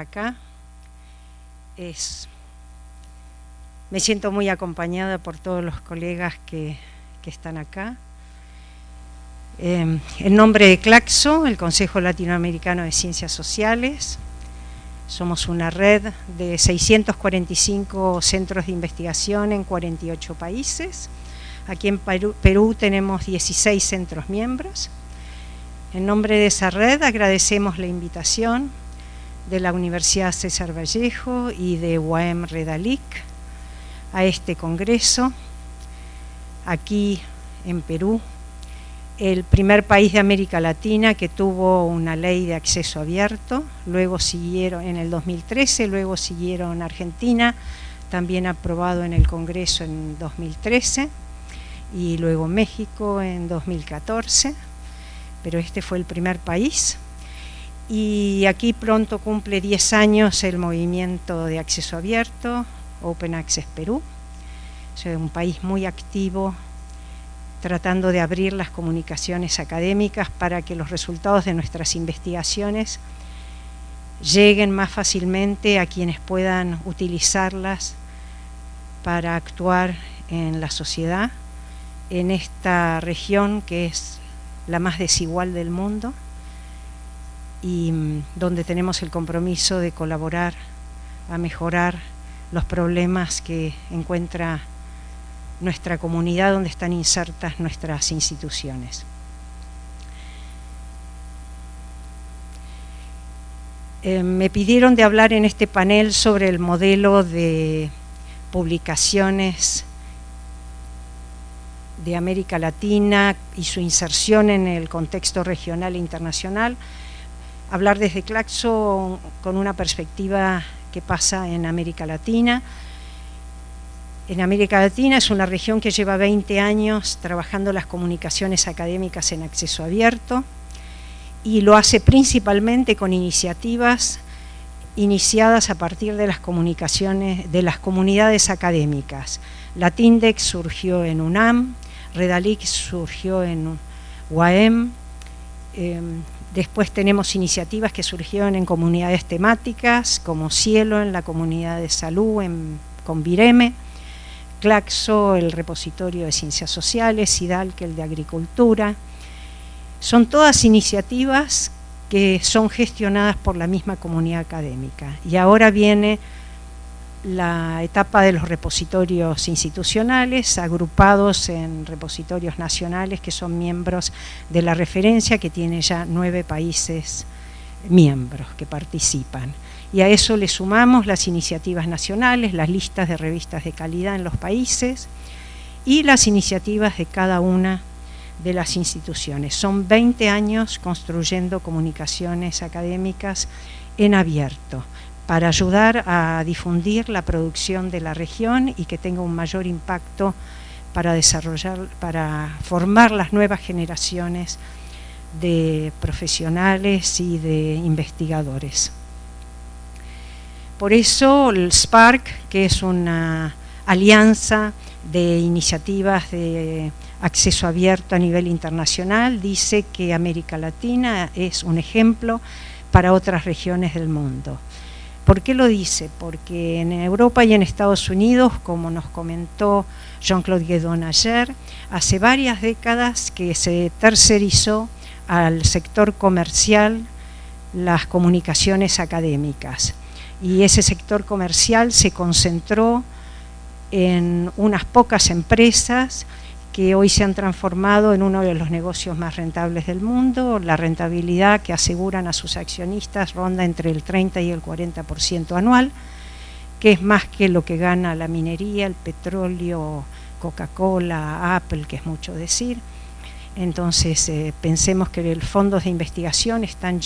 acá. Me siento muy acompañada por todos los colegas que están acá. En nombre de CLACSO, el Consejo Latinoamericano de Ciencias Sociales, somos una red de 645 centros de investigación en 48 países. Aquí en Perú tenemos 16 centros miembros. En nombre de esa red agradecemos la invitación de la Universidad César Vallejo y de UAM Redalic a este congreso, aquí en Perú, el primer país de América Latina que tuvo una ley de acceso abierto. Luego siguieron en el 2013, luego siguieron Argentina, también aprobado en el Congreso en 2013, y luego México en 2014, pero este fue el primer país. Y aquí pronto cumple 10 años el movimiento de acceso abierto, Open Access Perú. Es un país muy activo tratando de abrir las comunicaciones académicas para que los resultados de nuestras investigaciones lleguen más fácilmente a quienes puedan utilizarlas para actuar en la sociedad, en esta región que es la más desigual del mundo y donde tenemos el compromiso de colaborar a mejorar los problemas que encuentra nuestra comunidad donde están insertas nuestras instituciones. Me pidieron de hablar en este panel sobre el modelo de publicaciones de América Latina y su inserción en el contexto regional e internacional, hablar desde CLACSO con una perspectiva que pasa en América Latina. En América Latina es una región que lleva 20 años trabajando las comunicaciones académicas en acceso abierto y lo hace principalmente con iniciativas iniciadas a partir de las comunicaciones de las comunidades académicas. Latindex surgió en UNAM, Redalic surgió en UAM, después tenemos iniciativas que surgieron en comunidades temáticas como Cielo en la comunidad de salud con Vireme, CLACSO, el repositorio de ciencias sociales, CIDALC, el de agricultura. Son todas iniciativas que son gestionadas por la misma comunidad académica. Y ahora viene la etapa de los repositorios institucionales, agrupados en repositorios nacionales que son miembros de la referencia, que tiene ya 9 países miembros que participan. Y a eso le sumamos las iniciativas nacionales, las listas de revistas de calidad en los países y las iniciativas de cada una de las instituciones. Son 20 años construyendo comunicaciones académicas en abierto para ayudar a difundir la producción de la región y que tenga un mayor impacto para desarrollar, para formar las nuevas generaciones de profesionales y de investigadores. Por eso el SPARC, que es una alianza de iniciativas de acceso abierto a nivel internacional, dice que América Latina es un ejemplo para otras regiones del mundo. ¿Por qué lo dice? Porque en Europa y en Estados Unidos, como nos comentó Jean-Claude Guédon ayer, hace varias décadas que se tercerizó al sector comercial las comunicaciones académicas. Y ese sector comercial se concentró en unas pocas empresas que hoy se han transformado en uno de los negocios más rentables del mundo. La rentabilidad que aseguran a sus accionistas ronda entre el 30 y el 40% anual, que es más que lo que gana la minería, el petróleo, Coca-Cola, Apple, que es mucho decir. Entonces pensemos que los fondos de investigación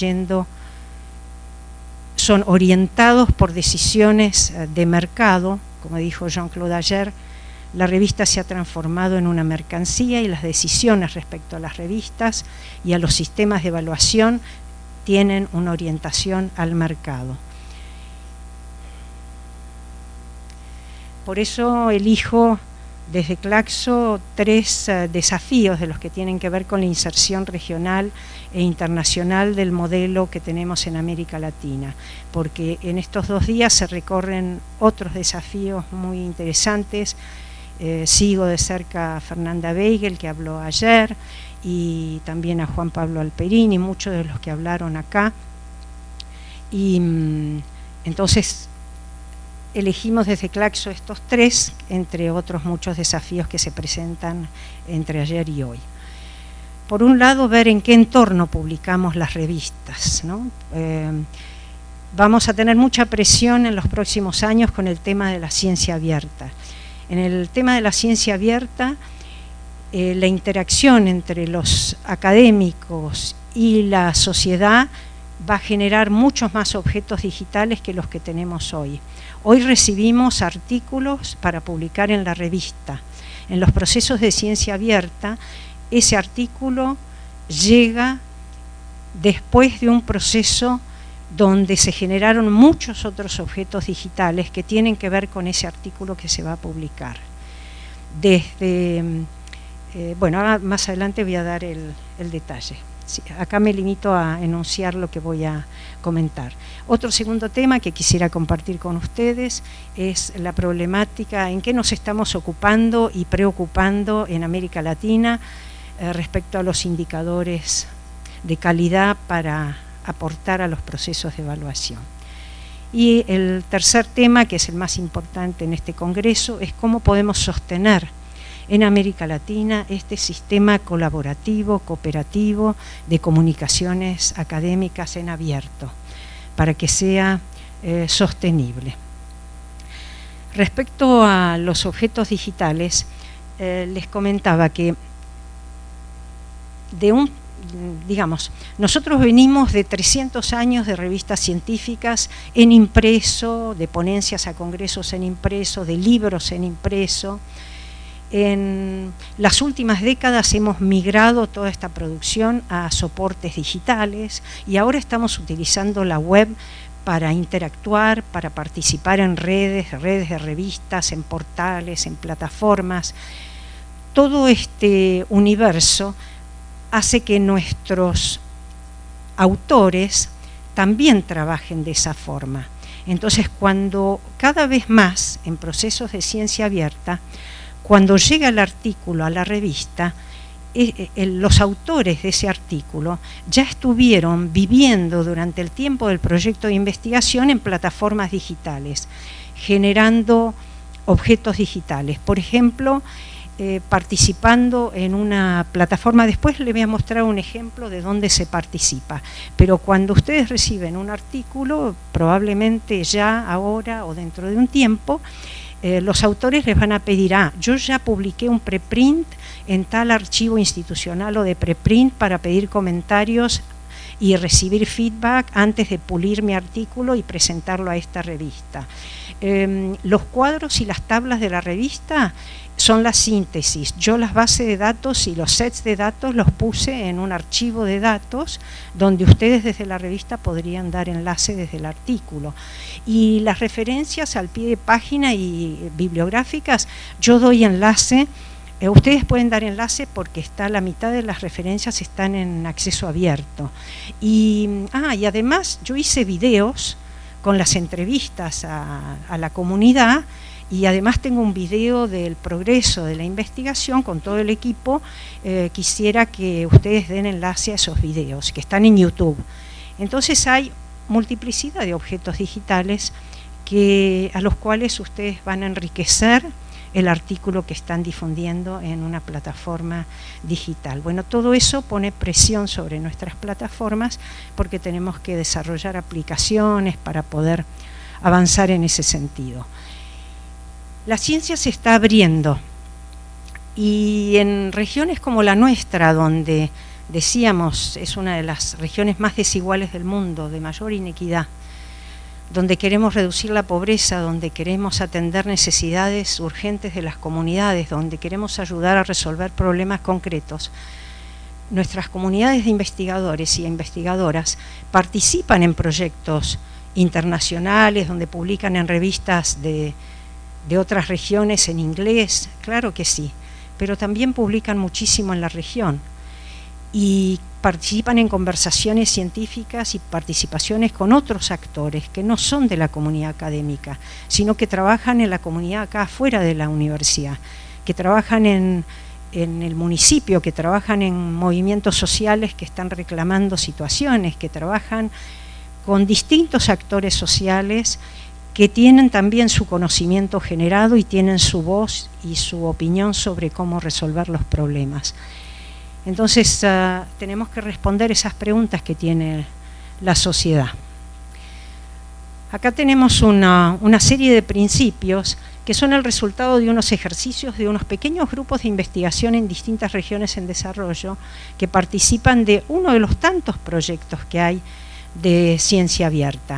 son orientados por decisiones de mercado. Como dijo Jean-Claude ayer, la revista se ha transformado en una mercancía y las decisiones respecto a las revistas y a los sistemas de evaluación tienen una orientación al mercado. Por eso elijo desde Claxo 3 desafíos de los que tienen que ver con la inserción regional e internacional del modelo que tenemos en América Latina, porque en estos 2 días se recorren otros desafíos muy interesantes. Sigo de cerca a Fernanda Weigel, que habló ayer, y también a Juan Pablo Alperini, muchos de los que hablaron acá, y entonces elegimos desde Claxo estos 3, entre otros muchos desafíos que se presentan entre ayer y hoy. Por un lado, ver en qué entorno publicamos las revistas, ¿no? Vamos a tener mucha presión en los próximos años con el tema de la ciencia abierta. En el tema de la ciencia abierta, la interacción entre los académicos y la sociedad va a generar muchos más objetos digitales que los que tenemos hoy. Hoy recibimos artículos para publicar en la revista. En los procesos de ciencia abierta, ese artículo llega después de un proceso donde se generaron muchos otros objetos digitales que tienen que ver con ese artículo que se va a publicar. Desde, bueno, ahora más adelante voy a dar el detalle. Sí, acá me limito a enunciar lo que voy a comentar. Otro segundo tema que quisiera compartir con ustedes es la problemática en que nos estamos ocupando y preocupando en América Latina respecto a los indicadores de calidad para aportar a los procesos de evaluación. Y el tercer tema, que es el más importante en este congreso, es cómo podemos sostener en América Latina este sistema colaborativo, cooperativo de comunicaciones académicas en abierto, para que sea sostenible. Respecto a los objetos digitales, les comentaba que digamos, nosotros venimos de 300 años de revistas científicas en impreso, de ponencias a congresos en impreso, de libros en impreso. En las últimas décadas hemos migrado toda esta producción a soportes digitales y ahora estamos utilizando la web para interactuar, para participar en redes de revistas, en portales, en plataformas. Todo este universo hace que nuestros autores también trabajen de esa forma. Entonces, cuando cada vez más en procesos de ciencia abierta, cuando llega el artículo a la revista, los autores de ese artículo ya estuvieron viviendo durante el tiempo del proyecto de investigación en plataformas digitales, generando objetos digitales. Por ejemplo, participando en una plataforma. Después les voy a mostrar un ejemplo de dónde se participa, pero cuando ustedes reciben un artículo, probablemente ya, ahora o dentro de un tiempo, los autores les van a pedir, yo ya publiqué un preprint en tal archivo institucional o de preprint para pedir comentarios y recibir feedback antes de pulir mi artículo y presentarlo a esta revista. Los cuadros y las tablas de la revista son la síntesis. Yo las bases de datos y los sets de datos los puse en un archivo de datos donde ustedes desde la revista podrían dar enlace desde el artículo. Y las referencias al pie de página y bibliográficas, yo doy enlace. Ustedes pueden dar enlace porque la mitad de las referencias están en acceso abierto. Y además yo hice videos con las entrevistas a la comunidad, y además tengo un video del progreso de la investigación con todo el equipo. Quisiera que ustedes den enlace a esos videos que están en YouTube. Entonces hay multiplicidad de objetos digitales a los cuales ustedes van a enriquecer el artículo que están difundiendo en una plataforma digital. Bueno, todo eso pone presión sobre nuestras plataformas porque tenemos que desarrollar aplicaciones para poder avanzar en ese sentido. La ciencia se está abriendo y en regiones como la nuestra, donde decíamos es una de las regiones más desiguales del mundo, de mayor inequidad, donde queremos reducir la pobreza, donde queremos atender necesidades urgentes de las comunidades, donde queremos ayudar a resolver problemas concretos. Nuestras comunidades de investigadores y investigadoras participan en proyectos internacionales, donde publican en revistas de de otras regiones en inglés, claro que sí, pero también publican muchísimo en la región y participan en conversaciones científicas y participaciones con otros actores que no son de la comunidad académica, sino que trabajan en la comunidad acá afuera de la universidad, que trabajan en el municipio, que trabajan en movimientos sociales que están reclamando situaciones, que trabajan con distintos actores sociales que tienen también su conocimiento generado y tienen su voz y su opinión sobre cómo resolver los problemas. Entonces tenemos que responder esas preguntas que tiene la sociedad. Acá tenemos una serie de principios que son el resultado de unos ejercicios de unos pequeños grupos de investigación en distintas regiones en desarrollo que participan de uno de los tantos proyectos que hay de ciencia abierta.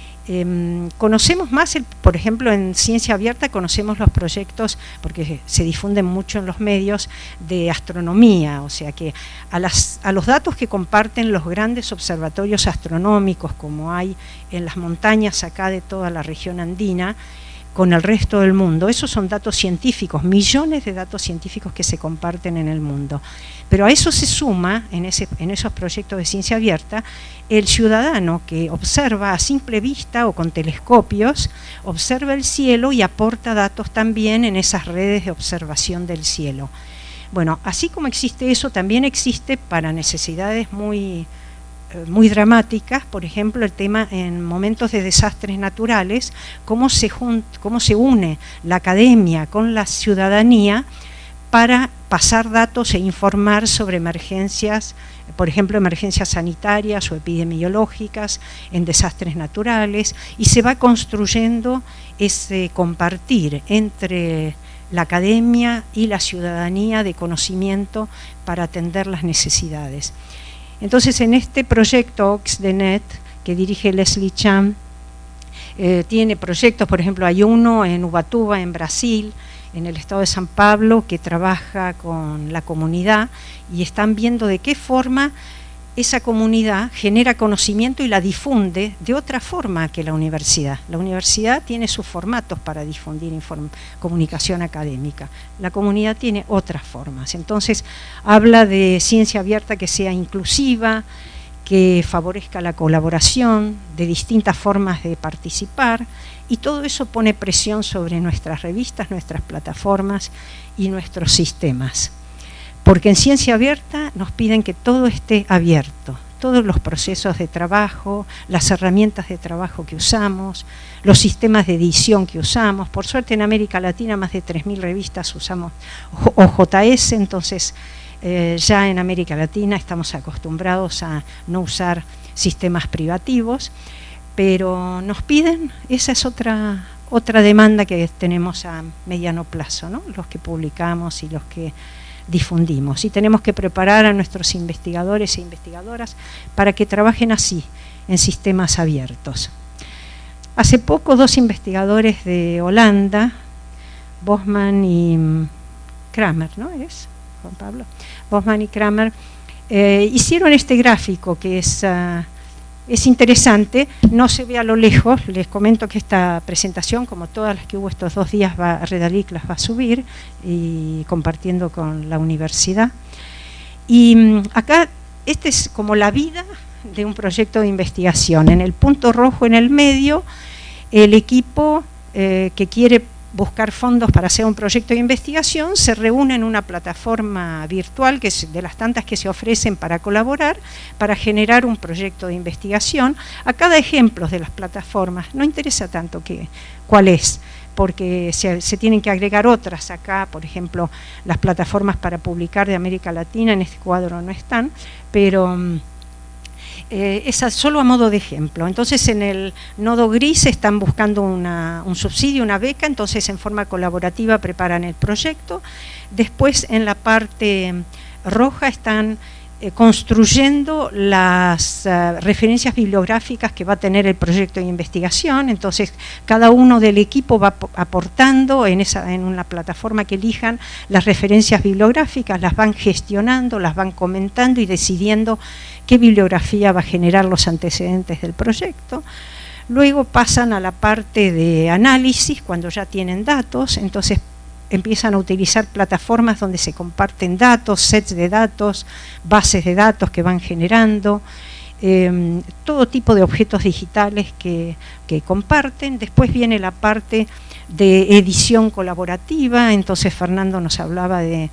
Conocemos más, por ejemplo, en ciencia abierta conocemos los proyectos, porque se difunden mucho en los medios, de astronomía, o sea que a los datos que comparten los grandes observatorios astronómicos, como hay en las montañas acá de toda la región andina, con el resto del mundo. Esos son datos científicos, millones de datos científicos que se comparten en el mundo. Pero a eso se suma, en esos proyectos de ciencia abierta, el ciudadano que observa a simple vista o con telescopios, observa el cielo y aporta datos también en esas redes de observación del cielo. Bueno, así como existe eso, también existe para necesidades muy dramáticas, por ejemplo, el tema en momentos de desastres naturales, cómo se une la academia con la ciudadanía para pasar datos e informar sobre emergencias, por ejemplo, emergencias sanitarias o epidemiológicas en desastres naturales, y se va construyendo ese compartir entre la academia y la ciudadanía de conocimiento para atender las necesidades. Entonces, en este proyecto OxDNet, que dirige Leslie Chan, tiene proyectos, por ejemplo, hay uno en Ubatuba, en Brasil, en el estado de San Pablo, que trabaja con la comunidad y están viendo de qué forma esa comunidad genera conocimiento y la difunde de otra forma que la universidad. La universidad tiene sus formatos para difundir comunicación académica. La comunidad tiene otras formas. Entonces, habla de ciencia abierta que sea inclusiva, que favorezca la colaboración, de distintas formas de participar, y todo eso pone presión sobre nuestras revistas, nuestras plataformas y nuestros sistemas. Porque en ciencia abierta nos piden que todo esté abierto, todos los procesos de trabajo, las herramientas de trabajo que usamos, los sistemas de edición que usamos. Por suerte en América Latina más de 3.000 revistas usamos OJS, entonces ya en América Latina estamos acostumbrados a no usar sistemas privativos, pero nos piden, esa es otra demanda que tenemos a mediano plazo, ¿no? Los que publicamos y los que difundimos, y tenemos que preparar a nuestros investigadores e investigadoras para que trabajen así, en sistemas abiertos. Hace poco 2 investigadores de Holanda, Bosman y Kramer, ¿no es, Juan Pablo? Bosman y Kramer, hicieron este gráfico que es interesante, no se ve a lo lejos. Les comento que esta presentación, como todas las que hubo estos 2 días, Redalic las va a subir y compartiendo con la universidad. Y acá, este es como la vida de un proyecto de investigación. En el punto rojo en el medio, el equipo que quiere buscar fondos para hacer un proyecto de investigación se reúne en una plataforma virtual, que es de las tantas que se ofrecen para colaborar, para generar un proyecto de investigación. Acá da ejemplos de las plataformas, no interesa tanto cuál es, porque se tienen que agregar otras acá, por ejemplo, las plataformas para publicar de América Latina, en este cuadro no están, pero esa solo a modo de ejemplo. Entonces en el nodo gris están buscando un subsidio, una beca, entonces en forma colaborativa preparan el proyecto. Después en la parte roja están construyendo las referencias bibliográficas que va a tener el proyecto de investigación. Entonces cada uno del equipo va aportando en una plataforma que elijan las referencias bibliográficas, las van gestionando, las van comentando y decidiendo qué bibliografía va a generar los antecedentes del proyecto. Luego pasan a la parte de análisis, cuando ya tienen datos, entonces empiezan a utilizar plataformas donde se comparten datos, sets de datos, bases de datos que van generando, todo tipo de objetos digitales que comparten. Después viene la parte de edición colaborativa, entonces Fernando nos hablaba de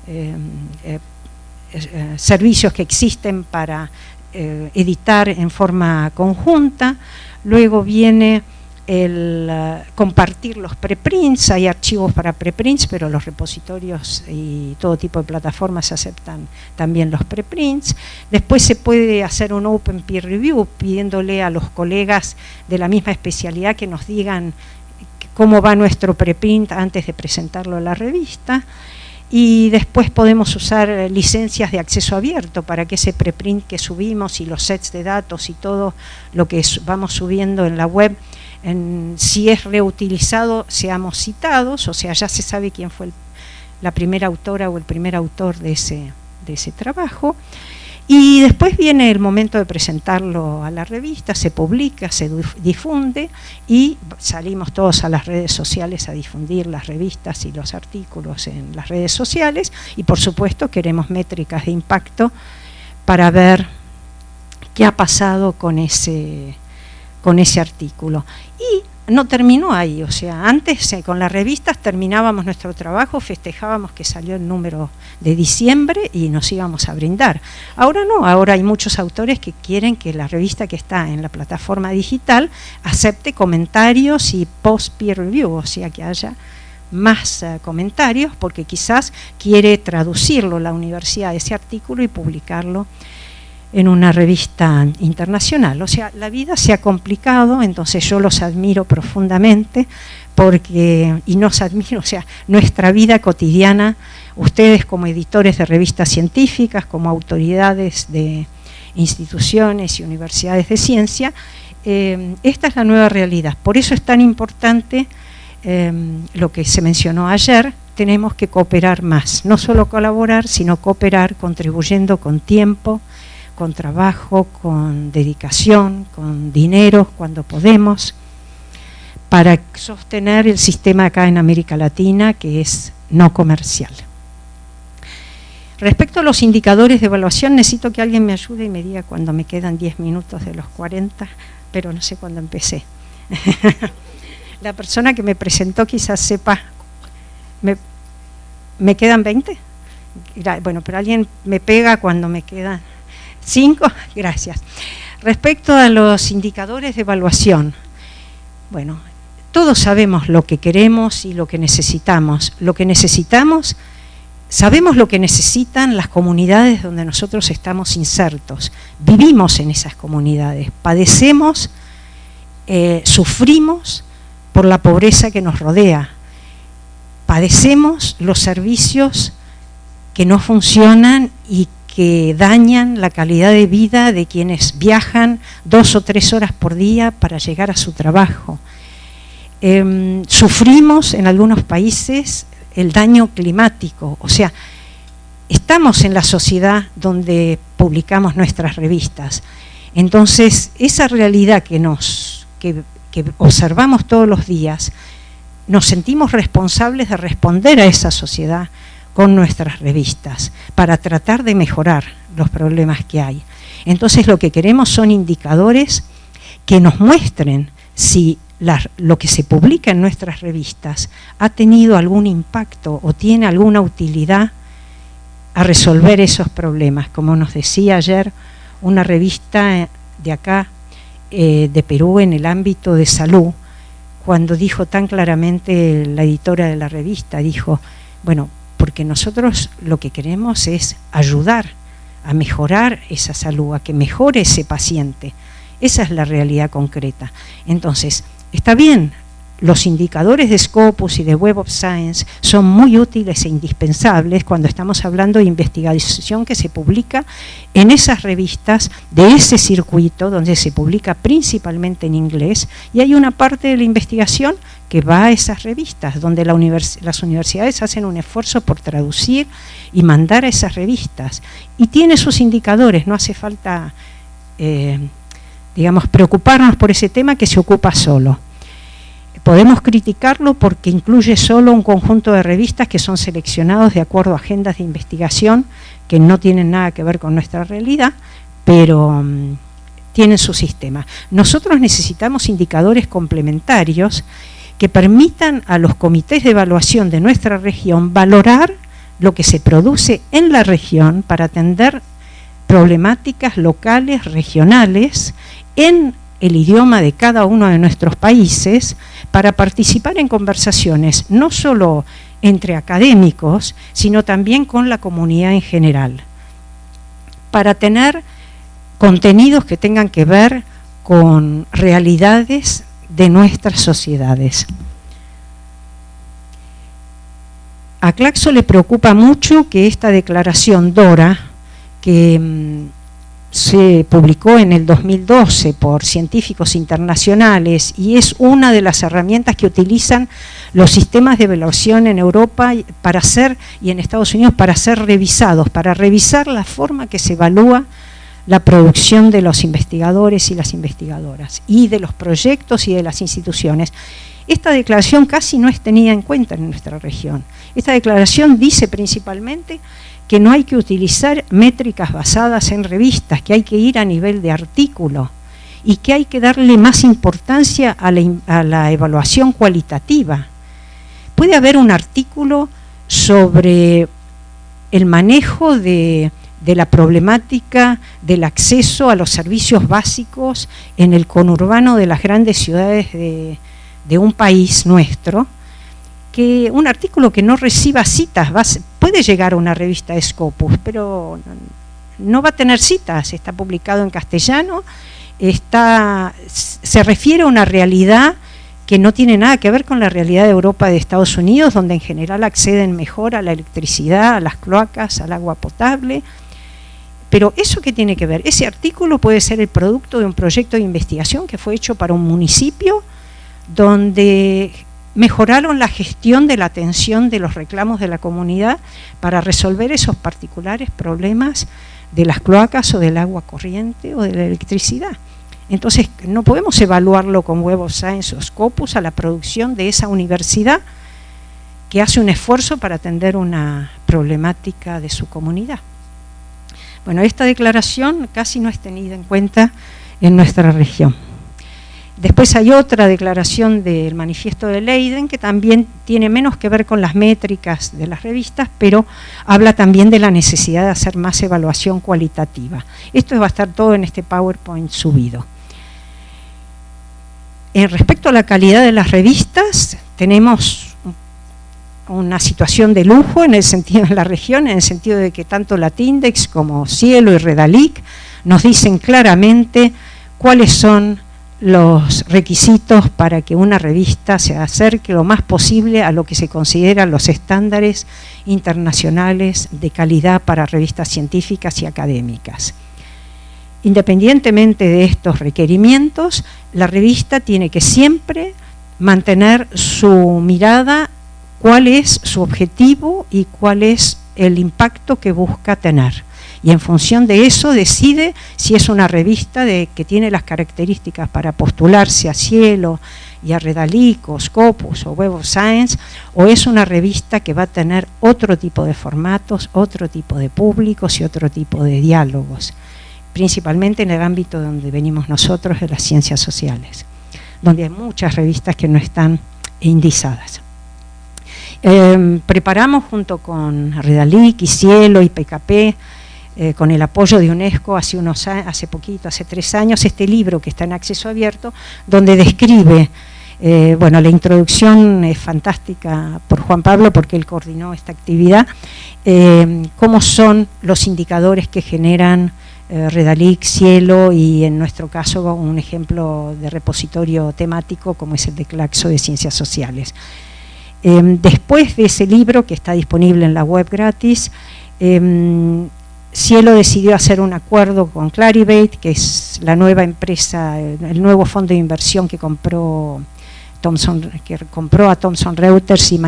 servicios que existen para editar en forma conjunta. Luego viene el compartir los preprints, hay archivos para preprints, pero los repositorios y todo tipo de plataformas aceptan también los preprints. Después se puede hacer un open peer review pidiéndole a los colegas de la misma especialidad que nos digan cómo va nuestro preprint antes de presentarlo a la revista. Y después podemos usar licencias de acceso abierto para que ese preprint que subimos y los sets de datos y todo lo que vamos subiendo en la web, si es reutilizado, seamos citados, o sea, ya se sabe quién fue la primera autora o el primer autor de ese trabajo. Y después viene el momento de presentarlo a la revista, se publica, se difunde y salimos todos a las redes sociales a difundir las revistas y los artículos en las redes sociales, y por supuesto queremos métricas de impacto para ver qué ha pasado con ese artículo. Y no terminó ahí, o sea, antes con las revistas terminábamos nuestro trabajo, festejábamos que salió el número de diciembre y nos íbamos a brindar. Ahora no, ahora hay muchos autores que quieren que la revista que está en la plataforma digital acepte comentarios y post peer review, o sea, que haya más comentarios, porque quizás quiere traducirlo la universidad, ese artículo, y publicarlo en una revista internacional. O sea, la vida se ha complicado, entonces yo los admiro profundamente, y nos admiro, o sea, nuestra vida cotidiana, ustedes como editores de revistas científicas, como autoridades de instituciones y universidades de ciencia, esta es la nueva realidad. Por eso es tan importante lo que se mencionó ayer. Tenemos que cooperar más, no solo colaborar, sino cooperar, contribuyendo con tiempo, con trabajo, con dedicación, con dinero cuando podemos, para sostener el sistema acá en América Latina, que es no comercial. Respecto a los indicadores de evaluación, necesito que alguien me ayude y me diga cuando me quedan 10 minutos de los 40, pero no sé cuándo empecé. La persona que me presentó quizás sepa. ¿Me quedan 20? Bueno, pero alguien me pega cuando me quedan 5. Gracias. Respecto a los indicadores de evaluación, bueno, todos sabemos lo que queremos y lo que necesitamos. Lo que necesitamos, sabemos lo que necesitan las comunidades donde nosotros estamos insertos. Vivimos en esas comunidades, padecemos, sufrimos por la pobreza que nos rodea. Padecemos los servicios que no funcionan y que dañan la calidad de vida de quienes viajan 2 o 3 horas por día para llegar a su trabajo. Sufrimos en algunos países el daño climático, o sea, estamos en la sociedad donde publicamos nuestras revistas. Entonces, esa realidad que observamos todos los días, nos sentimos responsables de responder a esa sociedad con nuestras revistas, para tratar de mejorar los problemas que hay. Entonces lo que queremos son indicadores que nos muestren si lo que se publica en nuestras revistas ha tenido algún impacto o tiene alguna utilidad a resolver esos problemas. Como nos decía ayer una revista de acá, de Perú, en el ámbito de salud, cuando dijo tan claramente la editora de la revista, dijo, bueno, porque nosotros lo que queremos es ayudar a mejorar esa salud, a que mejore ese paciente. Esa es la realidad concreta. Entonces, está bien, los indicadores de Scopus y de Web of Science son muy útiles e indispensables cuando estamos hablando de investigación que se publica en esas revistas de ese circuito donde se publica principalmente en inglés, y hay una parte de la investigación que va a esas revistas donde las universidades hacen un esfuerzo por traducir y mandar a esas revistas, y tiene sus indicadores, no hace falta digamos, preocuparnos por ese tema que se ocupa solo. Podemos criticarlo porque incluye solo un conjunto de revistas que son seleccionados de acuerdo a agendas de investigación que no tienen nada que ver con nuestra realidad, pero tienen su sistema. Nosotros necesitamos indicadores complementarios que permitan a los comités de evaluación de nuestra región valorar lo que se produce en la región para atender problemáticas locales, regionales, en el idioma de cada uno de nuestros países, para participar en conversaciones no solo entre académicos, sino también con la comunidad en general, para tener contenidos que tengan que ver con realidades de nuestras sociedades. A Claxo le preocupa mucho que esta declaración DORA, que se publicó en el 2012 por científicos internacionales y es una de las herramientas que utilizan los sistemas de evaluación en Europa para ser, y en Estados Unidos para ser revisados, para revisar la forma que se evalúa la producción de los investigadores y las investigadoras, y de los proyectos y de las instituciones. Esta declaración casi no es tenida en cuenta en nuestra región. Esta declaración dice principalmente que no hay que utilizar métricas basadas en revistas, que hay que ir a nivel de artículo y que hay que darle más importancia a la evaluación cualitativa. Puede haber un artículo sobre el manejo de la problemática del acceso a los servicios básicos en el conurbano de las grandes ciudades de un país nuestro, que un artículo que no reciba citas, puede llegar a una revista Scopus, pero no va a tener citas, está publicado en castellano, se refiere a una realidad que no tiene nada que ver con la realidad de Europa, de Estados Unidos, donde en general acceden mejor a la electricidad, a las cloacas, al agua potable. Pero ¿eso qué tiene que ver? Ese artículo puede ser el producto de un proyecto de investigación que fue hecho para un municipio donde mejoraron la gestión de la atención de los reclamos de la comunidad para resolver esos particulares problemas de las cloacas o del agua corriente o de la electricidad. Entonces no podemos evaluarlo con Web of Science o Scopus a la producción de esa universidad que hace un esfuerzo para atender una problemática de su comunidad. Bueno, esta declaración casi no es tenida en cuenta en nuestra región. Después hay otra declaración del manifiesto de Leiden que también tiene menos que ver con las métricas de las revistas, pero habla también de la necesidad de hacer más evaluación cualitativa. Esto va a estar todo en este PowerPoint subido. En respecto a la calidad de las revistas, tenemos una situación de lujo en el sentido de la región, en el sentido de que tanto Latindex como Cielo y Redalic nos dicen claramente cuáles son los requisitos para que una revista se acerque lo más posible a lo que se consideran los estándares internacionales de calidad para revistas científicas y académicas. Independientemente de estos requerimientos, la revista tiene que siempre mantener su mirada, cuál es su objetivo y cuál es el impacto que busca tener. Y en función de eso decide si es una revista que tiene las características para postularse a Cielo y a Redalic o Scopus o Web of Science, o es una revista que va a tener otro tipo de formatos, otro tipo de públicos y otro tipo de diálogos, principalmente en el ámbito donde venimos nosotros, de las ciencias sociales, donde hay muchas revistas que no están indizadas. Preparamos junto con Redalic y Cielo y PKP, con el apoyo de UNESCO hace 3 años, este libro que está en acceso abierto, donde describe, bueno, la introducción es fantástica por Juan Pablo porque él coordinó esta actividad, cómo son los indicadores que generan Redalic, Cielo y en nuestro caso un ejemplo de repositorio temático como es el de Claxo de Ciencias Sociales. Después de ese libro que está disponible en la web gratis, Cielo decidió hacer un acuerdo con Clarivate, que es la nueva empresa, el nuevo fondo de inversión que compró a Thomson Reuters y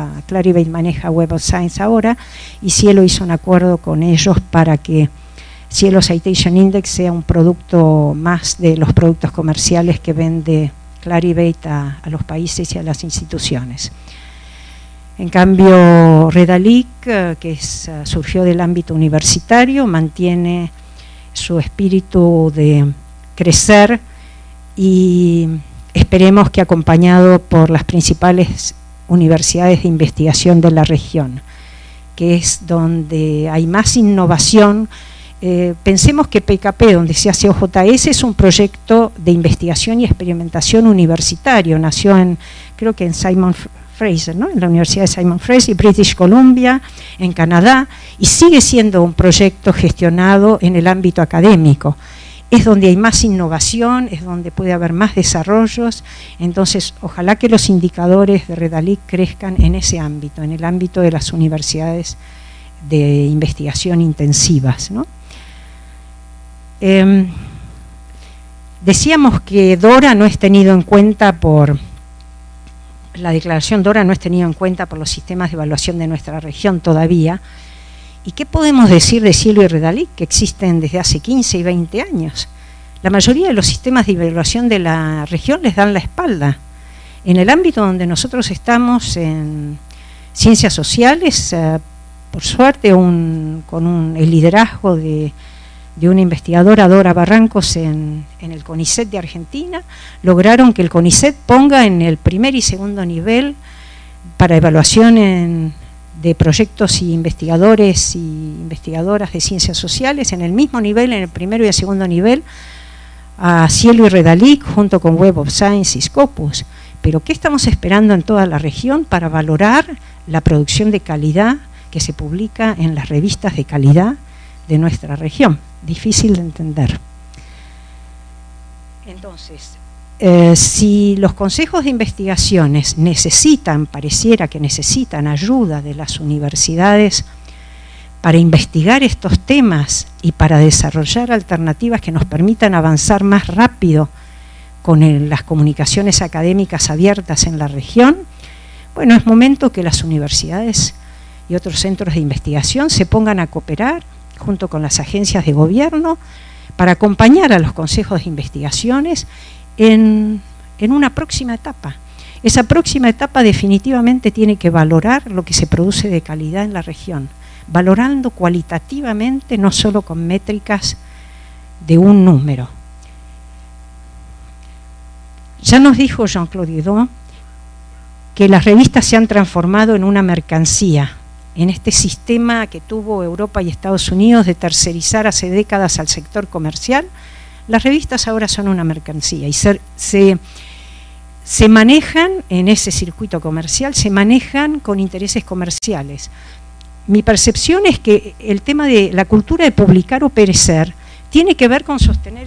Clarivate maneja Web of Science ahora, y Cielo hizo un acuerdo con ellos para que Cielo Citation Index sea un producto más de los productos comerciales que vende Clarivate a los países y a las instituciones. En cambio, Redalic, que surgió del ámbito universitario, mantiene su espíritu de crecer y esperemos que acompañado por las principales universidades de investigación de la región, que es donde hay más innovación. Pensemos que PKP, donde se hace OJS, es un proyecto de investigación y experimentación universitario. Nació creo que en Simon Fraser, ¿no? En la Universidad de Simon Fraser y British Columbia, en Canadá, y sigue siendo un proyecto gestionado en el ámbito académico. Es donde hay más innovación, es donde puede haber más desarrollos. Entonces, ojalá que los indicadores de Redalic crezcan en ese ámbito, en el ámbito de las universidades de investigación intensivas, ¿no? Decíamos que DORA no es tenido en cuenta por... La declaración DORA no es tenida en cuenta por los sistemas de evaluación de nuestra región todavía. ¿Y qué podemos decir de Cielo y Redalic, que existen desde hace 15 y 20 años? La mayoría de los sistemas de evaluación de la región les dan la espalda. En el ámbito donde nosotros estamos, en ciencias sociales, por suerte, con el liderazgo de una investigadora, Dora Barrancos, en el CONICET de Argentina, lograron que el CONICET ponga en el primer y segundo nivel para evaluación de proyectos y investigadores y investigadoras de ciencias sociales, en el mismo nivel, en el primero y el segundo nivel, a Cielo y Redalic junto con Web of Science y Scopus. Pero ¿qué estamos esperando en toda la región para valorar la producción de calidad que se publica en las revistas de calidad de nuestra región? Difícil de entender. Entonces, si los consejos de investigaciones pareciera que necesitan ayuda de las universidades para investigar estos temas y para desarrollar alternativas que nos permitan avanzar más rápido con las comunicaciones académicas abiertas en la región, bueno, es momento que las universidades y otros centros de investigación se pongan a cooperar junto con las agencias de gobierno para acompañar a los consejos de investigaciones en una próxima etapa. Esa próxima etapa definitivamente tiene que valorar lo que se produce de calidad en la región, valorando cualitativamente, no solo con métricas de un número. Ya nos dijo Jean-Claude Guédon que las revistas se han transformado en una mercancía, en este sistema que tuvo Europa y Estados Unidos de tercerizar hace décadas al sector comercial. Las revistas ahora son una mercancía y se manejan en ese circuito comercial, se manejan con intereses comerciales. Mi percepción es que el tema de la cultura de publicar o perecer tiene que ver con sostener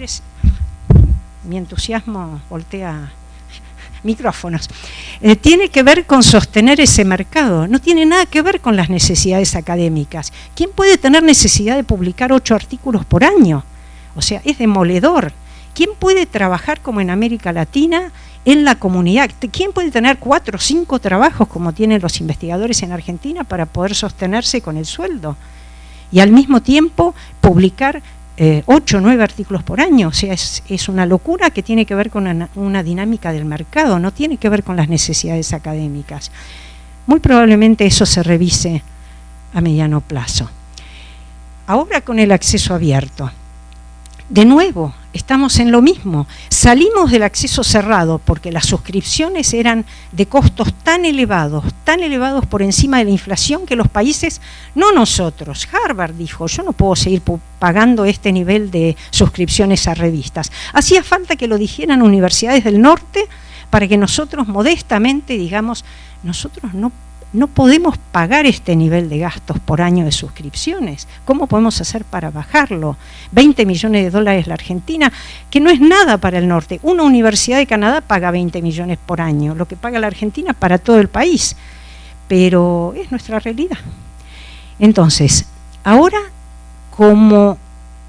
mi entusiasmo voltea micrófonos, tiene que ver con sostener ese mercado, no tiene nada que ver con las necesidades académicas. ¿Quién puede tener necesidad de publicar 8 artículos por año? O sea, es demoledor. ¿Quién puede trabajar como en América Latina en la comunidad? ¿Quién puede tener 4 o 5 trabajos como tienen los investigadores en Argentina para poder sostenerse con el sueldo? Y al mismo tiempo publicar 8 o 9 artículos por año. O sea, es una locura que tiene que ver con una dinámica del mercado, no tiene que ver con las necesidades académicas. Muy probablemente eso se revise a mediano plazo. Ahora con el acceso abierto, de nuevo, estamos en lo mismo. Salimos del acceso cerrado porque las suscripciones eran de costos tan elevados por encima de la inflación, que los países, no nosotros, Harvard dijo, yo no puedo seguir pagando este nivel de suscripciones a revistas. Hacía falta que lo dijeran universidades del norte para que nosotros modestamente digamos, nosotros no podemos pagar este nivel de gastos por año de suscripciones. ¿Cómo podemos hacer para bajarlo? 20 millones de dólares la Argentina, que no es nada para el norte. Una universidad de Canadá paga 20 millones por año, lo que paga la Argentina para todo el país. Pero es nuestra realidad. Entonces, ahora, como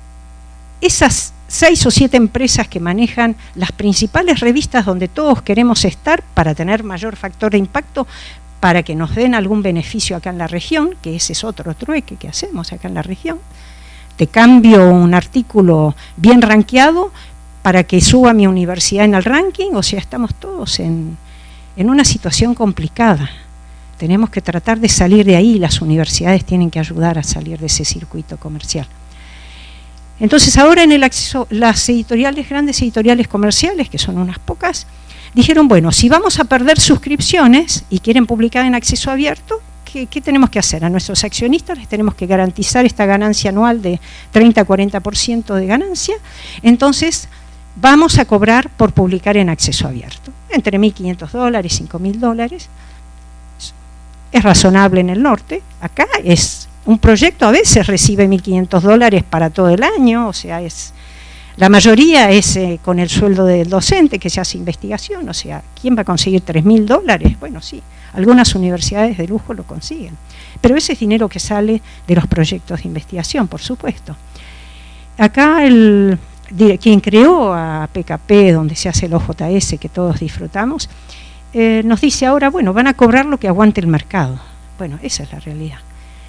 esas 6 o 7 empresas que manejan las principales revistas donde todos queremos estar para tener mayor factor de impacto, para que nos den algún beneficio acá en la región, que ese es otro trueque que hacemos acá en la región, te cambio un artículo bien rankeado para que suba mi universidad en el ranking. O sea, estamos todos en una situación complicada. Tenemos que tratar de salir de ahí, las universidades tienen que ayudar a salir de ese circuito comercial. Entonces ahora en el acceso, las editoriales, grandes editoriales comerciales, que son unas pocas, dijeron, bueno, si vamos a perder suscripciones y quieren publicar en acceso abierto, ¿qué tenemos que hacer? A nuestros accionistas les tenemos que garantizar esta ganancia anual de 30-40% de ganancia, entonces vamos a cobrar por publicar en acceso abierto, entre $1.500, $5.000. Es razonable en el norte. Acá es un proyecto, a veces recibe $1.500 para todo el año, o sea, la mayoría es con el sueldo del docente que se hace investigación, o sea, ¿quién va a conseguir $3.000? Bueno, sí, algunas universidades de lujo lo consiguen, pero ese es dinero que sale de los proyectos de investigación, por supuesto. Acá quien creó a PKP, donde se hace el OJS, que todos disfrutamos, nos dice ahora, bueno, van a cobrar lo que aguante el mercado. Bueno, esa es la realidad.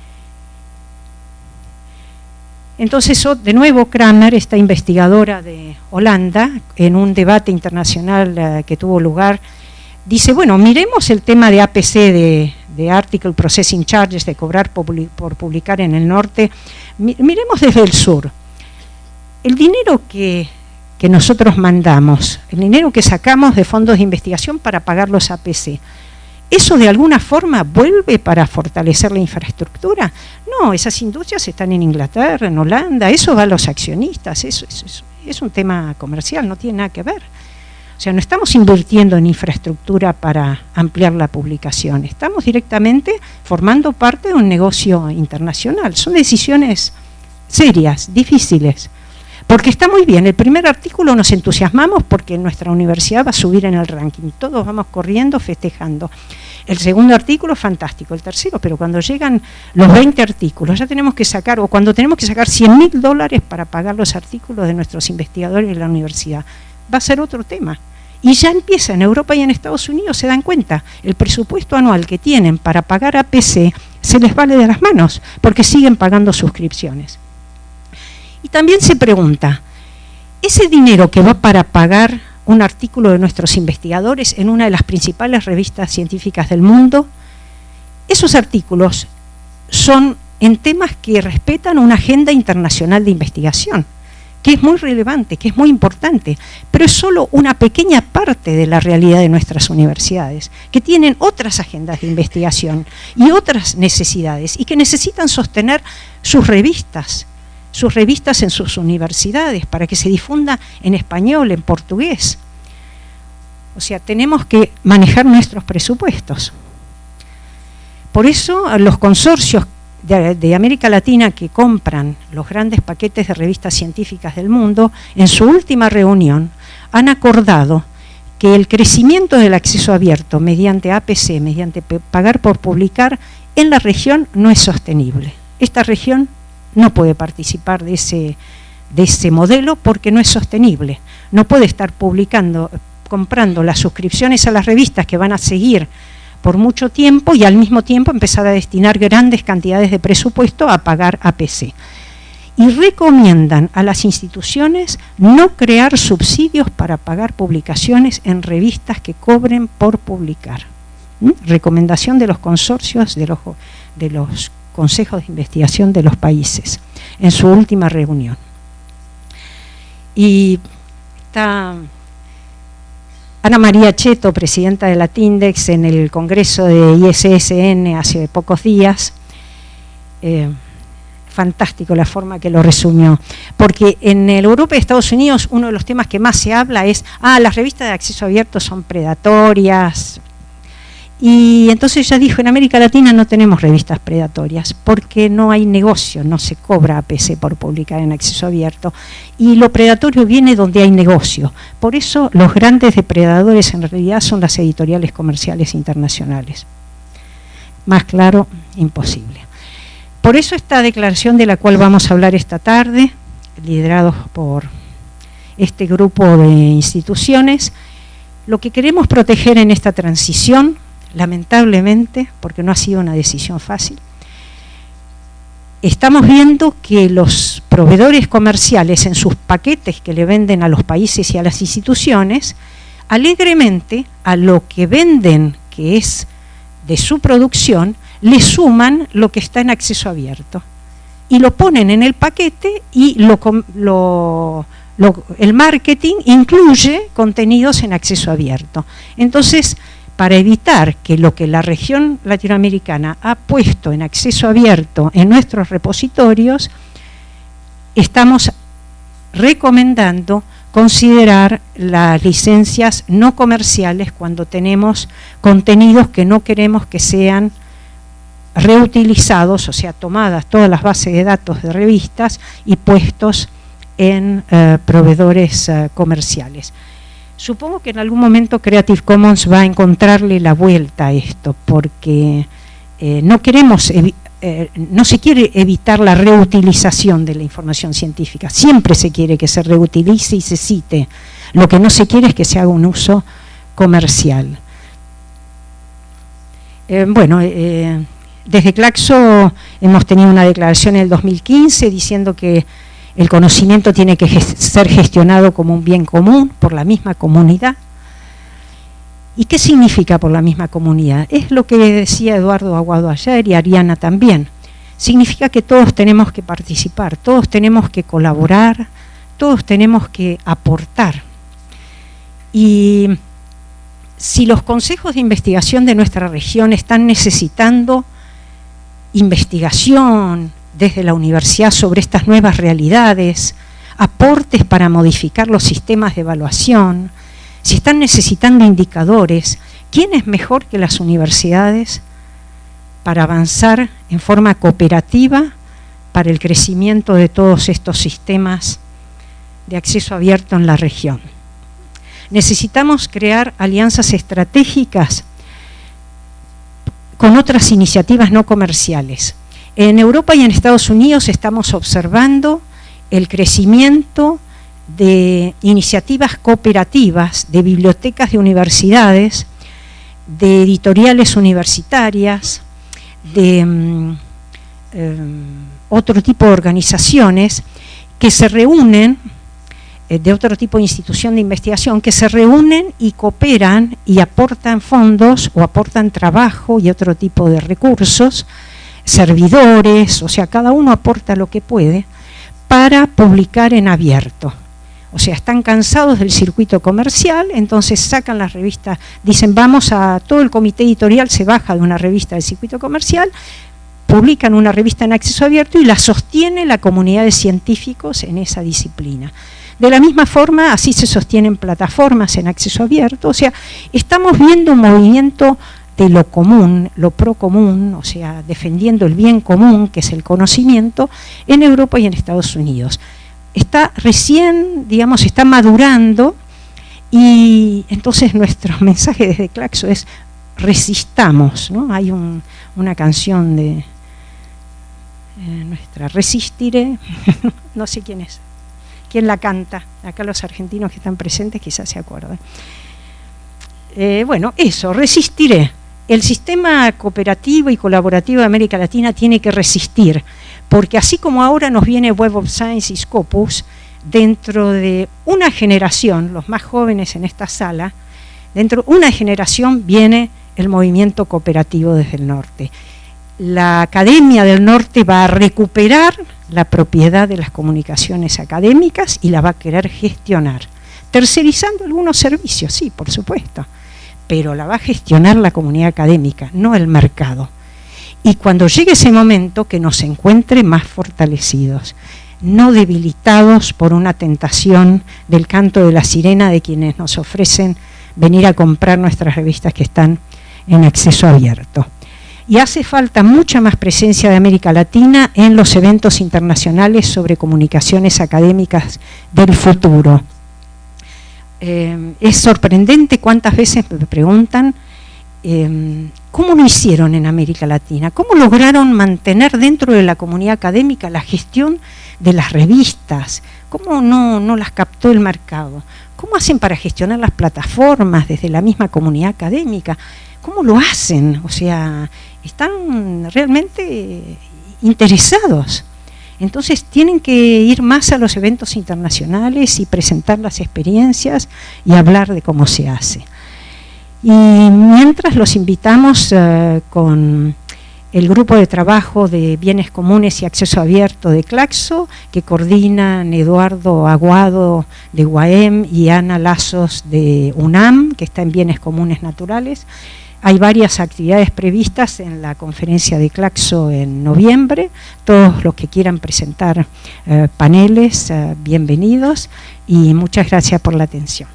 Entonces, de nuevo, Kramer, esta investigadora de Holanda, en un debate internacional que tuvo lugar, dice, bueno, miremos el tema de APC, de Article Processing Charges, de cobrar por publicar en el norte, miremos desde el sur. El dinero que nosotros mandamos, el dinero que sacamos de fondos de investigación para pagar los APC, ¿eso de alguna forma vuelve para fortalecer la infraestructura? No, esas industrias están en Inglaterra, en Holanda, eso va a los accionistas, eso es un tema comercial, no tiene nada que ver. O sea, no estamos invirtiendo en infraestructura para ampliar la publicación, estamos directamente formando parte de un negocio internacional. Son decisiones serias, difíciles. Porque está muy bien, el primer artículo nos entusiasmamos porque nuestra universidad va a subir en el ranking, todos vamos corriendo, festejando. El segundo artículo, fantástico, el tercero, pero cuando llegan los 20 artículos, ya tenemos que sacar, o cuando tenemos que sacar $100.000 para pagar los artículos de nuestros investigadores de la universidad, va a ser otro tema. Y ya empieza en Europa y en Estados Unidos, se dan cuenta, el presupuesto anual que tienen para pagar APC se les vale de las manos, porque siguen pagando suscripciones. Y también se pregunta, ese dinero que va para pagar un artículo de nuestros investigadores en una de las principales revistas científicas del mundo, esos artículos son en temas que respetan una agenda internacional de investigación, que es muy relevante, que es muy importante, pero es solo una pequeña parte de la realidad de nuestras universidades, que tienen otras agendas de investigación y otras necesidades, y que necesitan sostener sus revistas en sus universidades, para que se difunda en español, en portugués. O sea, tenemos que manejar nuestros presupuestos. Por eso, los consorcios de América Latina que compran los grandes paquetes de revistas científicas del mundo, en su última reunión, han acordado que el crecimiento del acceso abierto mediante APC, mediante pagar por publicar, en la región no es sostenible. Esta región no puede participar de ese modelo porque no es sostenible. No puede estar comprando las suscripciones a las revistas que van a seguir por mucho tiempo y al mismo tiempo empezar a destinar grandes cantidades de presupuesto a pagar APC. Y recomiendan a las instituciones no crear subsidios para pagar publicaciones en revistas que cobren por publicar. Recomendación de los consorcios, de los consejos de investigación de los países, en su última reunión. Y está Ana María Cheto, presidenta de la TINDEX, en el Congreso de ISSN hace pocos días. Fantástico la forma que lo resumió, porque en Europa y Estados Unidos uno de los temas que más se habla es, las revistas de acceso abierto son predatorias. Y entonces ella dijo, en América Latina no tenemos revistas predatorias, porque no hay negocio, no se cobra APC por publicar en acceso abierto, y lo predatorio viene donde hay negocio. Por eso los grandes depredadores en realidad son las editoriales comerciales internacionales. Más claro, imposible. Por eso esta declaración de la cual vamos a hablar esta tarde, liderados por este grupo de instituciones, lo que queremos proteger en esta transición, lamentablemente, porque no ha sido una decisión fácil, estamos viendo que los proveedores comerciales en sus paquetes que le venden a los países y a las instituciones, alegremente a lo que venden, que es de su producción, le suman lo que está en acceso abierto y lo ponen en el paquete, y el marketing incluye contenidos en acceso abierto. Entonces, para evitar que lo que la región latinoamericana ha puesto en acceso abierto en nuestros repositorios, estamos recomendando considerar las licencias no comerciales cuando tenemos contenidos que no queremos que sean reutilizados, o sea, tomadas todas las bases de datos de revistas y puestos en proveedores comerciales. Supongo que en algún momento Creative Commons va a encontrarle la vuelta a esto, porque no se quiere evitar la reutilización de la información científica. Siempre se quiere que se reutilice y se cite. Lo que no se quiere es que se haga un uso comercial. Desde Claxo hemos tenido una declaración en el 2015 diciendo que el conocimiento tiene que ser gestionado como un bien común por la misma comunidad. ¿Y qué significa por la misma comunidad? Es lo que decía Eduardo Aguado ayer y Ariana también. Significa que todos tenemos que participar, todos tenemos que colaborar, todos tenemos que aportar. Y si los consejos de investigación de nuestra región están necesitando investigación desde la universidad sobre estas nuevas realidades, aportes para modificar los sistemas de evaluación, si están necesitando indicadores, ¿quién es mejor que las universidades para avanzar en forma cooperativa para el crecimiento de todos estos sistemas de acceso abierto en la región? Necesitamos crear alianzas estratégicas con otras iniciativas no comerciales. En Europa y en Estados Unidos estamos observando el crecimiento de iniciativas cooperativas, de bibliotecas de universidades, de editoriales universitarias, de otro tipo de organizaciones que se reúnen, de otro tipo de institución de investigación, que se reúnen y cooperan y aportan fondos o aportan trabajo y otro tipo de recursos, servidores, o sea, cada uno aporta lo que puede para publicar en abierto. O sea, están cansados del circuito comercial, entonces sacan las revistas, dicen todo el comité editorial se baja de una revista del circuito comercial, publican una revista en acceso abierto y la sostiene la comunidad de científicos en esa disciplina. De la misma forma, así se sostienen plataformas en acceso abierto, o sea, estamos viendo un movimiento de lo común, lo procomún, o sea, defendiendo el bien común, que es el conocimiento, en Europa y en Estados Unidos. Está recién, digamos, está madurando, y entonces nuestro mensaje desde Claxo es resistamos, ¿no? Hay una canción de nuestra Resistiré, no sé quién es, quién la canta, acá los argentinos que están presentes quizás se acuerdan. Bueno, eso, resistiré. El sistema cooperativo y colaborativo de América Latina tiene que resistir, porque así como ahora nos viene Web of Science y Scopus, dentro de una generación, los más jóvenes en esta sala, dentro de una generación viene el movimiento cooperativo desde el norte. La Academia del Norte va a recuperar la propiedad de las comunicaciones académicas y la va a querer gestionar, tercerizando algunos servicios, sí, por supuesto, pero la va a gestionar la comunidad académica, no el mercado. Y cuando llegue ese momento, que nos encuentre más fortalecidos, no debilitados por una tentación del canto de la sirena de quienes nos ofrecen venir a comprar nuestras revistas que están en acceso abierto. Y hace falta mucha más presencia de América Latina en los eventos internacionales sobre comunicaciones académicas del futuro. Es sorprendente cuántas veces me preguntan ¿cómo lo hicieron en América Latina? ¿Cómo lograron mantener dentro de la comunidad académica la gestión de las revistas? ¿Cómo no las captó el mercado? ¿Cómo hacen para gestionar las plataformas desde la misma comunidad académica? ¿Cómo lo hacen? O sea, están realmente interesados. Entonces tienen que ir más a los eventos internacionales y presentar las experiencias y hablar de cómo se hace. Y mientras los invitamos con el grupo de trabajo de bienes comunes y acceso abierto de Claxo, que coordinan Eduardo Aguado de UAM y Ana Lazos de UNAM, que está en bienes comunes naturales. Hay varias actividades previstas en la conferencia de Claxo en noviembre. Todos los que quieran presentar paneles, bienvenidos, y muchas gracias por la atención.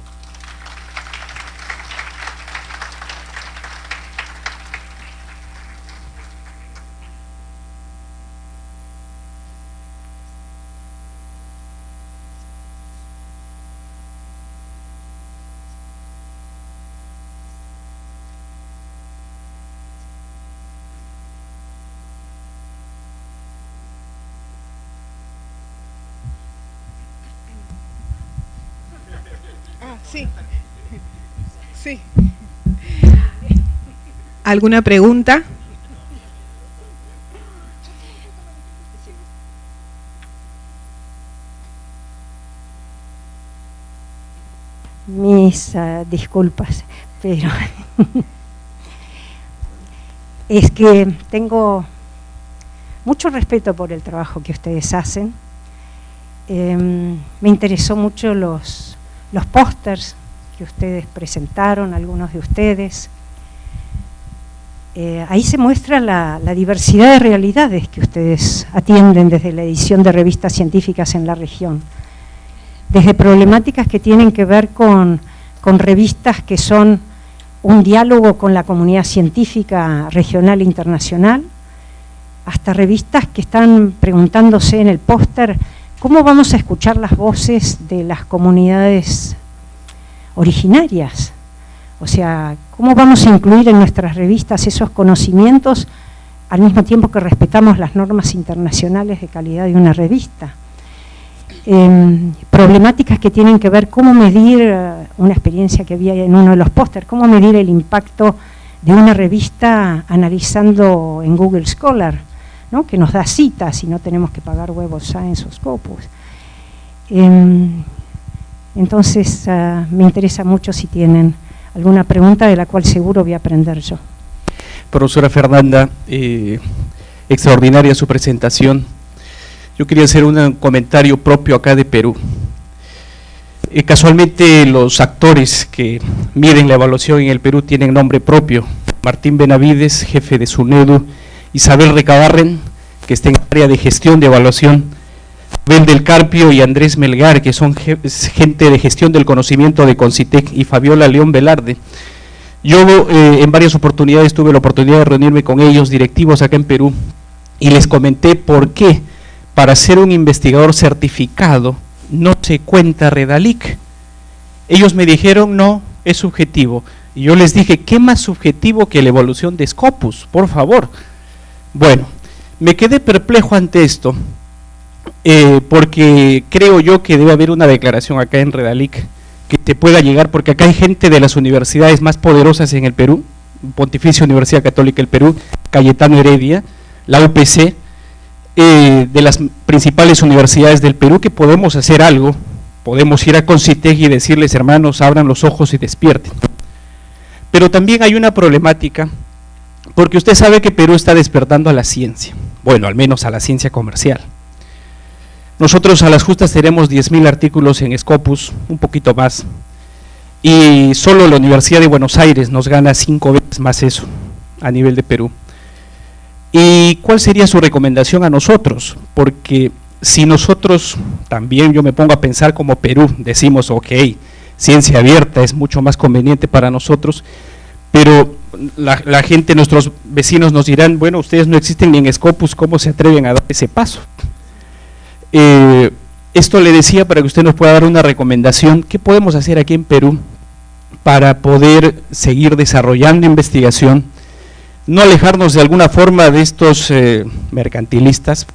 Sí. Sí. ¿Alguna pregunta? Mis disculpas, pero es que tengo mucho respeto por el trabajo que ustedes hacen. Me interesó mucho los pósters que ustedes presentaron, algunos de ustedes. Ahí se muestra la diversidad de realidades que ustedes atienden desde la edición de revistas científicas en la región. Desde problemáticas que tienen que ver con revistas que son un diálogo con la comunidad científica regional e internacional, hasta revistas que están preguntándose en el póster ¿cómo vamos a escuchar las voces de las comunidades originarias? O sea, ¿cómo vamos a incluir en nuestras revistas esos conocimientos al mismo tiempo que respetamos las normas internacionales de calidad de una revista? Problemáticas que tienen que ver cómo medir, una experiencia que había en uno de los pósters, cómo medir el impacto de una revista analizando en Google Scholar, ¿no? Que nos da citas y no tenemos que pagar Web of Science o Scopus. Entonces me interesa mucho si tienen alguna pregunta de la cual seguro voy a aprender yo. Profesora Fernanda, extraordinaria su presentación. Yo quería hacer un comentario propio acá de Perú. Casualmente los actores que miden la evaluación en el Perú tienen nombre propio. Martín Benavides, jefe de SUNEDU, Isabel Recabarren, que está en el área de gestión de evaluación, Abel del Carpio y Andrés Melgar, que son gente de gestión del conocimiento de CONCITEC, y Fabiola León Velarde. Yo en varias oportunidades tuve la oportunidad de reunirme con ellos, directivos acá en Perú, y les comenté por qué para ser un investigador certificado no se cuenta Redalic. Ellos me dijeron, no, es subjetivo. Y yo les dije, ¿qué más subjetivo que la evolución de Scopus? Por favor. Bueno, me quedé perplejo ante esto, porque creo yo que debe haber una declaración acá en Redalic que te pueda llegar, porque acá hay gente de las universidades más poderosas en el Perú, Pontificia Universidad Católica del Perú, Cayetano Heredia, la UPC, de las principales universidades del Perú, que podemos hacer algo, podemos ir a CONCITEC y decirles, hermanos, abran los ojos y despierten. Pero también hay una problemática, porque usted sabe que Perú está despertando a la ciencia, bueno, al menos a la ciencia comercial. Nosotros a las justas tenemos 10.000 artículos en Scopus, un poquito más, y solo la Universidad de Buenos Aires nos gana 5 veces más eso, a nivel de Perú. ¿Y cuál sería su recomendación a nosotros? Porque si nosotros, también yo me pongo a pensar como Perú, decimos, ok, ciencia abierta es mucho más conveniente para nosotros, pero la gente, nuestros vecinos nos dirán, bueno, ustedes no existen ni en Scopus, ¿cómo se atreven a dar ese paso? Esto le decía para que usted nos pueda dar una recomendación, ¿qué podemos hacer aquí en Perú para poder seguir desarrollando investigación? No alejarnos de alguna forma de estos mercantilistas,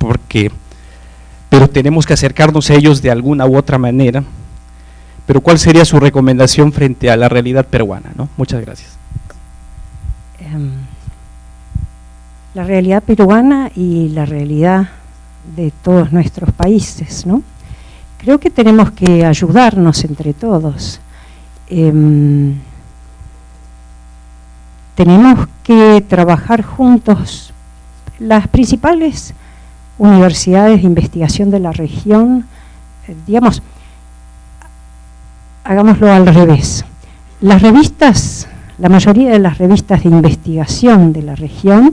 pero tenemos que acercarnos a ellos de alguna u otra manera. Pero ¿cuál sería su recomendación frente a la realidad peruana, ¿no? Muchas gracias. la realidad peruana y la realidad de todos nuestros países, ¿no? Creo que tenemos que ayudarnos entre todos. Tenemos que trabajar juntos. Las principales universidades de investigación de la región, digamos, hagámoslo al revés. Las revistas, la mayoría de las revistas de investigación de la región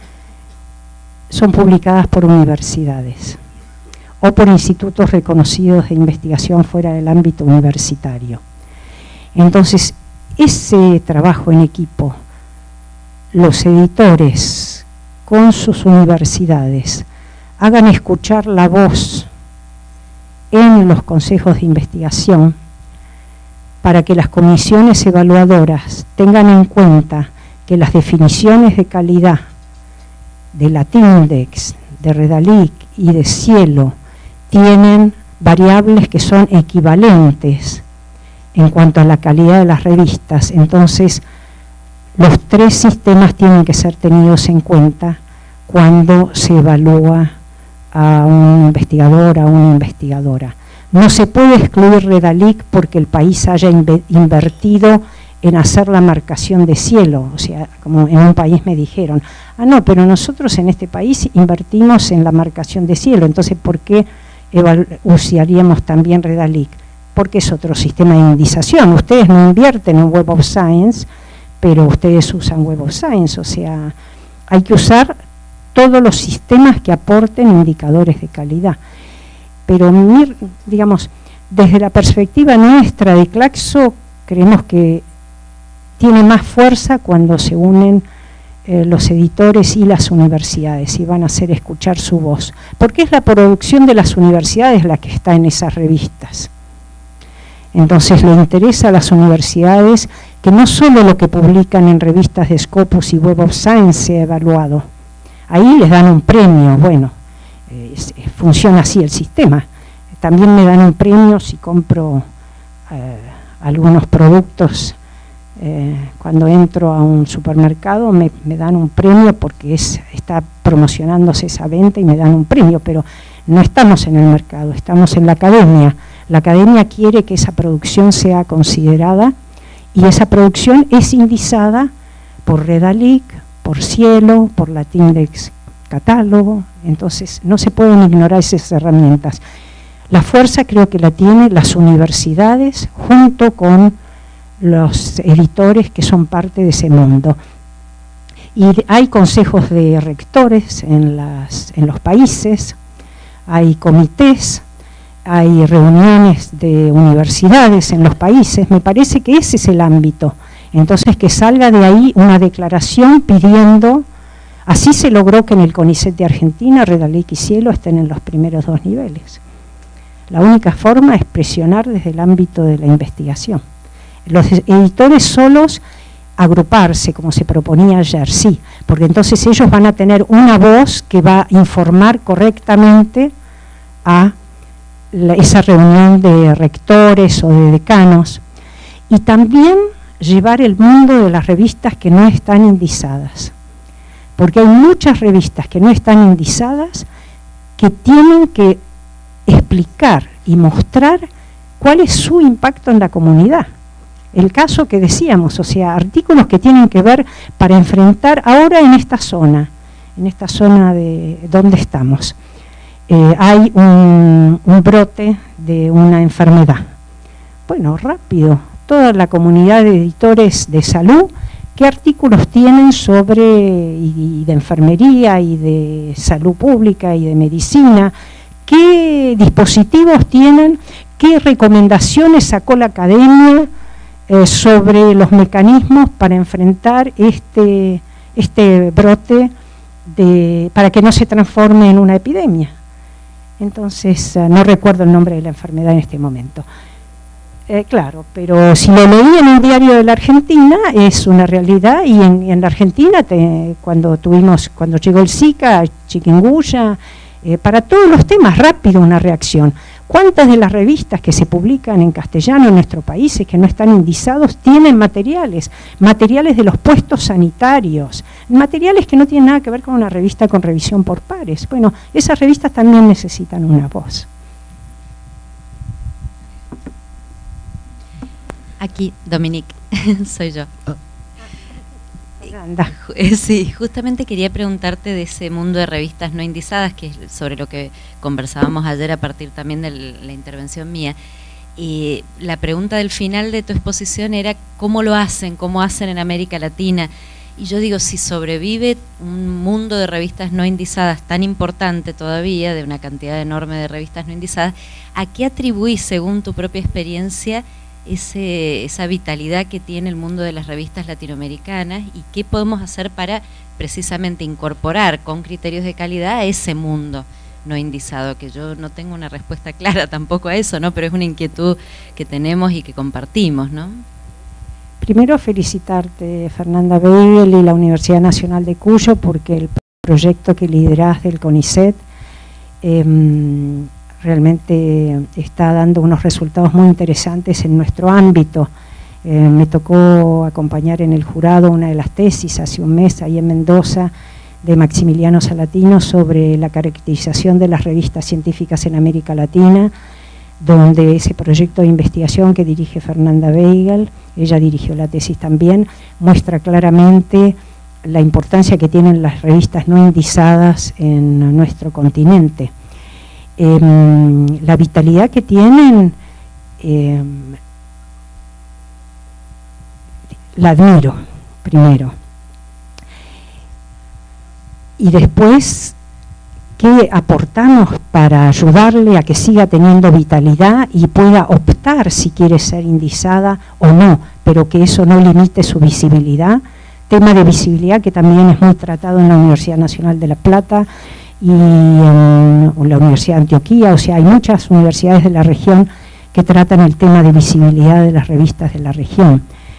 son publicadas por universidades o por institutos reconocidos de investigación fuera del ámbito universitario. Entonces, ese trabajo en equipo, los editores con sus universidades hagan escuchar la voz en los consejos de investigación para que las comisiones evaluadoras tengan en cuenta que las definiciones de calidad de Latindex, de Redalic y de Cielo tienen variables que son equivalentes en cuanto a la calidad de las revistas. Entonces, los tres sistemas tienen que ser tenidos en cuenta cuando se evalúa a un investigador, a una investigadora. No se puede excluir Redalic porque el país haya invertido en hacer la marcación de Cielo, o sea, como en un país me dijeron, no, pero nosotros en este país invertimos en la marcación de Cielo, entonces ¿por qué usaríamos también Redalic? Porque es otro sistema de indización. Ustedes no invierten en Web of Science, pero ustedes usan Web of Science, o sea, hay que usar todos los sistemas que aporten indicadores de calidad. Pero, digamos, desde la perspectiva nuestra de Claxo, creemos que tiene más fuerza cuando se unen los editores y las universidades y van a hacer escuchar su voz, porque es la producción de las universidades la que está en esas revistas. Entonces le interesa a las universidades que no solo lo que publican en revistas de Scopus y Web of Science sea evaluado, ahí les dan un premio, bueno, funciona así el sistema, también me dan un premio si compro algunos productos. Cuando entro a un supermercado me dan un premio porque está promocionándose esa venta y me dan un premio, pero no estamos en el mercado, estamos en la academia. La academia quiere que esa producción sea considerada y esa producción es indizada por Redalic, por Cielo, por Latindex Catálogo, entonces no se pueden ignorar esas herramientas. La fuerza creo que la tienen las universidades junto con los editores que son parte de ese mundo. Y hay consejos de rectores en los países, hay comités, hay reuniones de universidades en los países, me parece que ese es el ámbito. Entonces que salga de ahí una declaración pidiendo, así se logró que en el CONICET de Argentina, Redalic y Cielo estén en los primeros 2 niveles. La única forma es presionar desde el ámbito de la investigación. Los editores solos agruparse, como se proponía ayer, sí, porque entonces ellos van a tener una voz que va a informar correctamente a esa reunión de rectores o de decanos, y también llevar el mundo de las revistas que no están indizadas, porque hay muchas revistas que no están indizadas que tienen que explicar y mostrar cuál es su impacto en la comunidad. El caso que decíamos, o sea, artículos que tienen que ver para enfrentar ahora en esta zona de donde estamos. Hay un brote de una enfermedad. Bueno, rápido, toda la comunidad de editores de salud, ¿qué artículos tienen sobre y de enfermería y de salud pública y de medicina? ¿Qué dispositivos tienen? ¿Qué recomendaciones sacó la academia sobre los mecanismos para enfrentar este brote para que no se transforme en una epidemia? Entonces, no recuerdo el nombre de la enfermedad en este momento. Claro, pero si lo leí en un diario de la Argentina, es una realidad, y en la Argentina, cuando llegó el Zika, chikungunya, para todos los temas, rápido una reacción. ¿Cuántas de las revistas que se publican en castellano en nuestro país que no están indizados tienen materiales de los puestos sanitarios, materiales que no tienen nada que ver con una revista con revisión por pares. Bueno, esas revistas también necesitan una voz. Aquí, Dominique, soy yo. Anda. Sí, justamente quería preguntarte de ese mundo de revistas no indizadas, que es sobre lo que conversábamos ayer a partir también de la intervención mía. Y la pregunta del final de tu exposición era cómo hacen en América Latina. Y yo digo, si sobrevive un mundo de revistas no indizadas tan importante todavía, de una cantidad enorme de revistas no indizadas, ¿a qué atribuís, según tu propia experiencia, esa vitalidad que tiene el mundo de las revistas latinoamericanas, y qué podemos hacer para precisamente incorporar con criterios de calidad a ese mundo no indizado? Que yo no tengo una respuesta clara tampoco a eso, ¿no? Pero es una inquietud que tenemos y que compartimos, ¿no? Primero felicitarte, Fernanda Weigel, y la Universidad Nacional de Cuyo, porque el proyecto que liderás del CONICET realmente está dando unos resultados muy interesantes en nuestro ámbito. Me tocó acompañar en el jurado una de las tesis hace un mes ahí en Mendoza de Maximiliano Salatino sobre la caracterización de las revistas científicas en América Latina, donde ese proyecto de investigación que dirige Fernanda Weigel, ella dirigió la tesis también, muestra claramente la importancia que tienen las revistas no indizadas en nuestro continente. La vitalidad que tienen, la admiro, primero. Y después, ¿qué aportamos para ayudarle a que siga teniendo vitalidad y pueda optar si quiere ser indizada o no, pero que eso no limite su visibilidad? Tema de visibilidad que también es muy tratado en la Universidad Nacional de La Plata y en la Universidad de Antioquia. O sea, hay muchas universidades de la región que tratan el tema de visibilidad de las revistas de la región.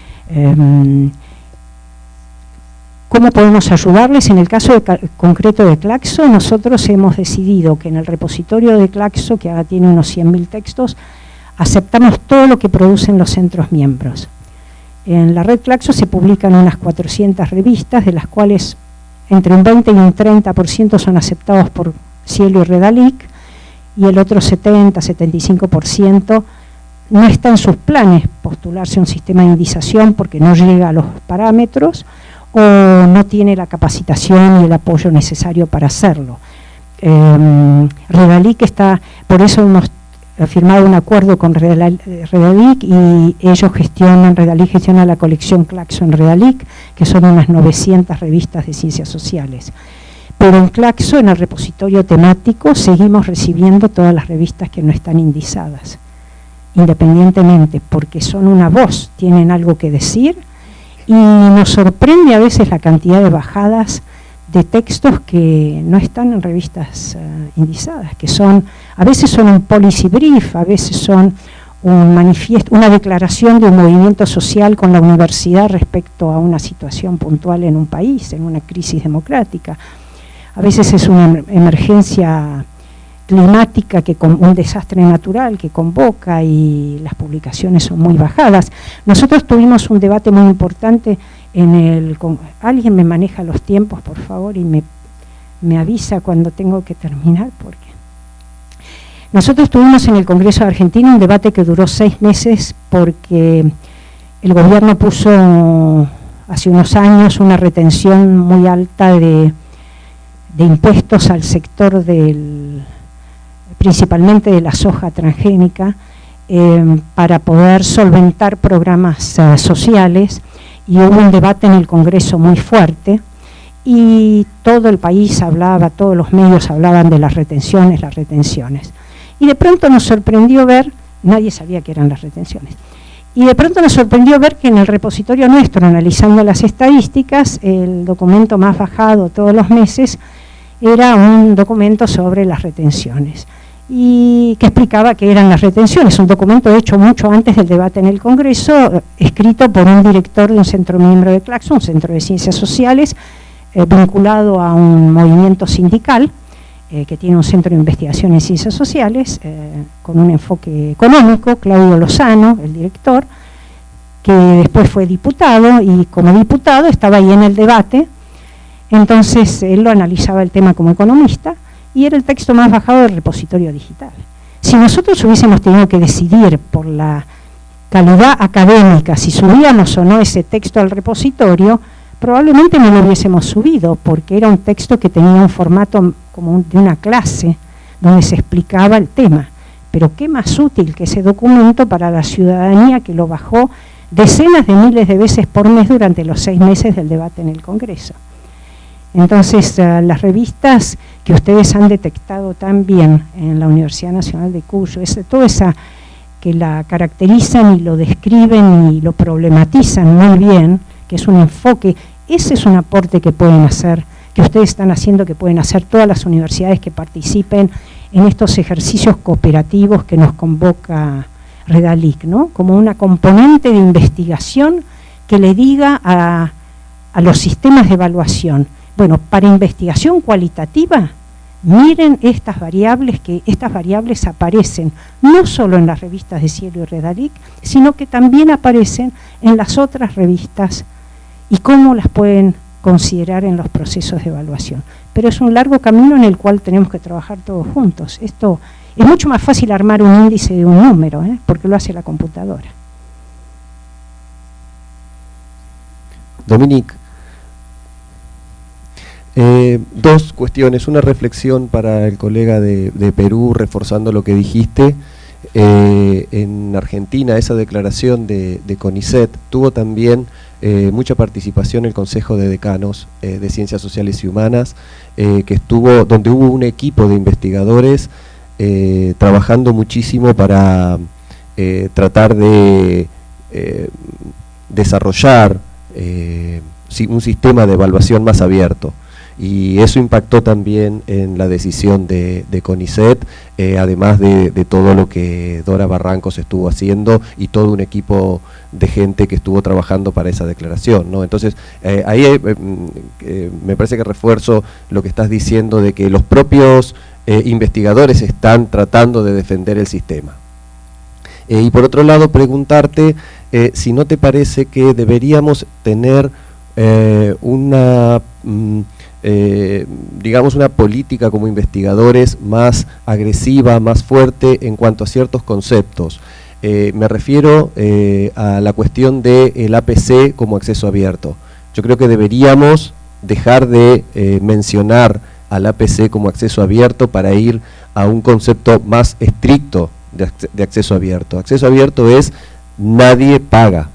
¿Cómo podemos ayudarles? En el caso concreto de Claxo, nosotros hemos decidido que en el repositorio de Claxo, que ahora tiene unos 100.000 textos, aceptamos todo lo que producen los centros miembros. En la red Claxo se publican unas 400 revistas, de las cuales entre un 20 y un 30% son aceptados por Cielo y Redalic, y el otro 70-75% no está en sus planes postularse a un sistema de indización porque no llega a los parámetros o no tiene la capacitación y el apoyo necesario para hacerlo. Redalic está, por eso hemos firmado un acuerdo con Redalic, y ellos Redalic gestiona la colección Claxo en Redalic, que son unas 900 revistas de ciencias sociales. Pero en Claxo, en el repositorio temático, seguimos recibiendo todas las revistas que no están indizadas, independientemente, porque son una voz, tienen algo que decir, y nos sorprende a veces la cantidad de bajadas de textos que no están en revistas indizadas, que son, a veces son un policy brief, a veces son un manifiesto, una declaración de un movimiento social con la universidad respecto a una situación puntual en un país, en una crisis democrática. A veces es una emergencia climática, un desastre natural que convoca, y las publicaciones son muy bajadas. Nosotros tuvimos un debate muy importante alguien me maneja los tiempos, por favor, y me avisa cuando tengo que terminar, porque nosotros tuvimos en el Congreso de Argentina un debate que duró 6 meses, porque el gobierno puso hace unos años una retención muy alta de impuestos al sector principalmente de la soja transgénica, para poder solventar programas sociales, y hubo un debate en el Congreso muy fuerte, y todo el país hablaba, todos los medios hablaban de las retenciones, y de pronto nos sorprendió ver, nadie sabía qué eran las retenciones, y de pronto nos sorprendió ver que en el repositorio nuestro, analizando las estadísticas, el documento más bajado todos los meses era un documento sobre las retenciones, y que explicaba qué eran las retenciones, un documento hecho mucho antes del debate en el Congreso, escrito por un director de un centro miembro de Claxo, un centro de ciencias sociales, vinculado a un movimiento sindical, que tiene un centro de investigación en ciencias sociales, con un enfoque económico, Claudio Lozano, el director, que después fue diputado, y como diputado estaba ahí en el debate, Entonces él lo analizaba el tema como economista y era el texto más bajado del repositorio digital. Si nosotros hubiésemos tenido que decidir por la calidad académica si subíamos o no ese texto al repositorio, probablemente no lo hubiésemos subido, porque era un texto que tenía un formato como de una clase, donde se explicaba el tema. Pero qué más útil que ese documento para la ciudadanía que lo bajó decenas de miles de veces por mes durante los 6 meses del debate en el Congreso. Entonces, las revistas que ustedes han detectado tan bien en la Universidad Nacional de Cuyo, toda esa que la caracterizan y lo describen y lo problematizan muy bien, que es un enfoque, ese es un aporte que pueden hacer, que ustedes están haciendo, que pueden hacer todas las universidades que participen en estos ejercicios cooperativos que nos convoca Redalic, ¿no? Como una componente de investigación que le diga a los sistemas de evaluación, bueno, para investigación cualitativa, miren estas variables, que estas variables aparecen no solo en las revistas de Cielo y Redalic, sino que también aparecen en las otras revistas y cómo las pueden considerar en los procesos de evaluación. Pero es un largo camino en el cual tenemos que trabajar todos juntos. Esto es mucho más fácil armar un índice de un número, porque lo hace la computadora. Dominique, dos cuestiones, una reflexión para el colega de Perú, reforzando lo que dijiste. En Argentina esa declaración de CONICET tuvo también mucha participación el Consejo de Decanos de Ciencias Sociales y Humanas, donde hubo un equipo de investigadores trabajando muchísimo para tratar de desarrollar un sistema de evaluación más abierto. Y eso impactó también en la decisión de CONICET, además de todo lo que Dora Barrancos estuvo haciendo y todo un equipo de gente que estuvo trabajando para esa declaración, ¿no? Entonces, ahí me parece que refuerzo lo que estás diciendo de que los propios investigadores están tratando de defender el sistema. Y por otro lado, preguntarte si no te parece que deberíamos tener digamos una política como investigadores más agresiva, más fuerte en cuanto a ciertos conceptos. Me refiero a la cuestión del APC como acceso abierto. Yo creo que deberíamos dejar de mencionar al APC como acceso abierto para ir a un concepto más estricto de acceso abierto. Acceso abierto es nadie paga.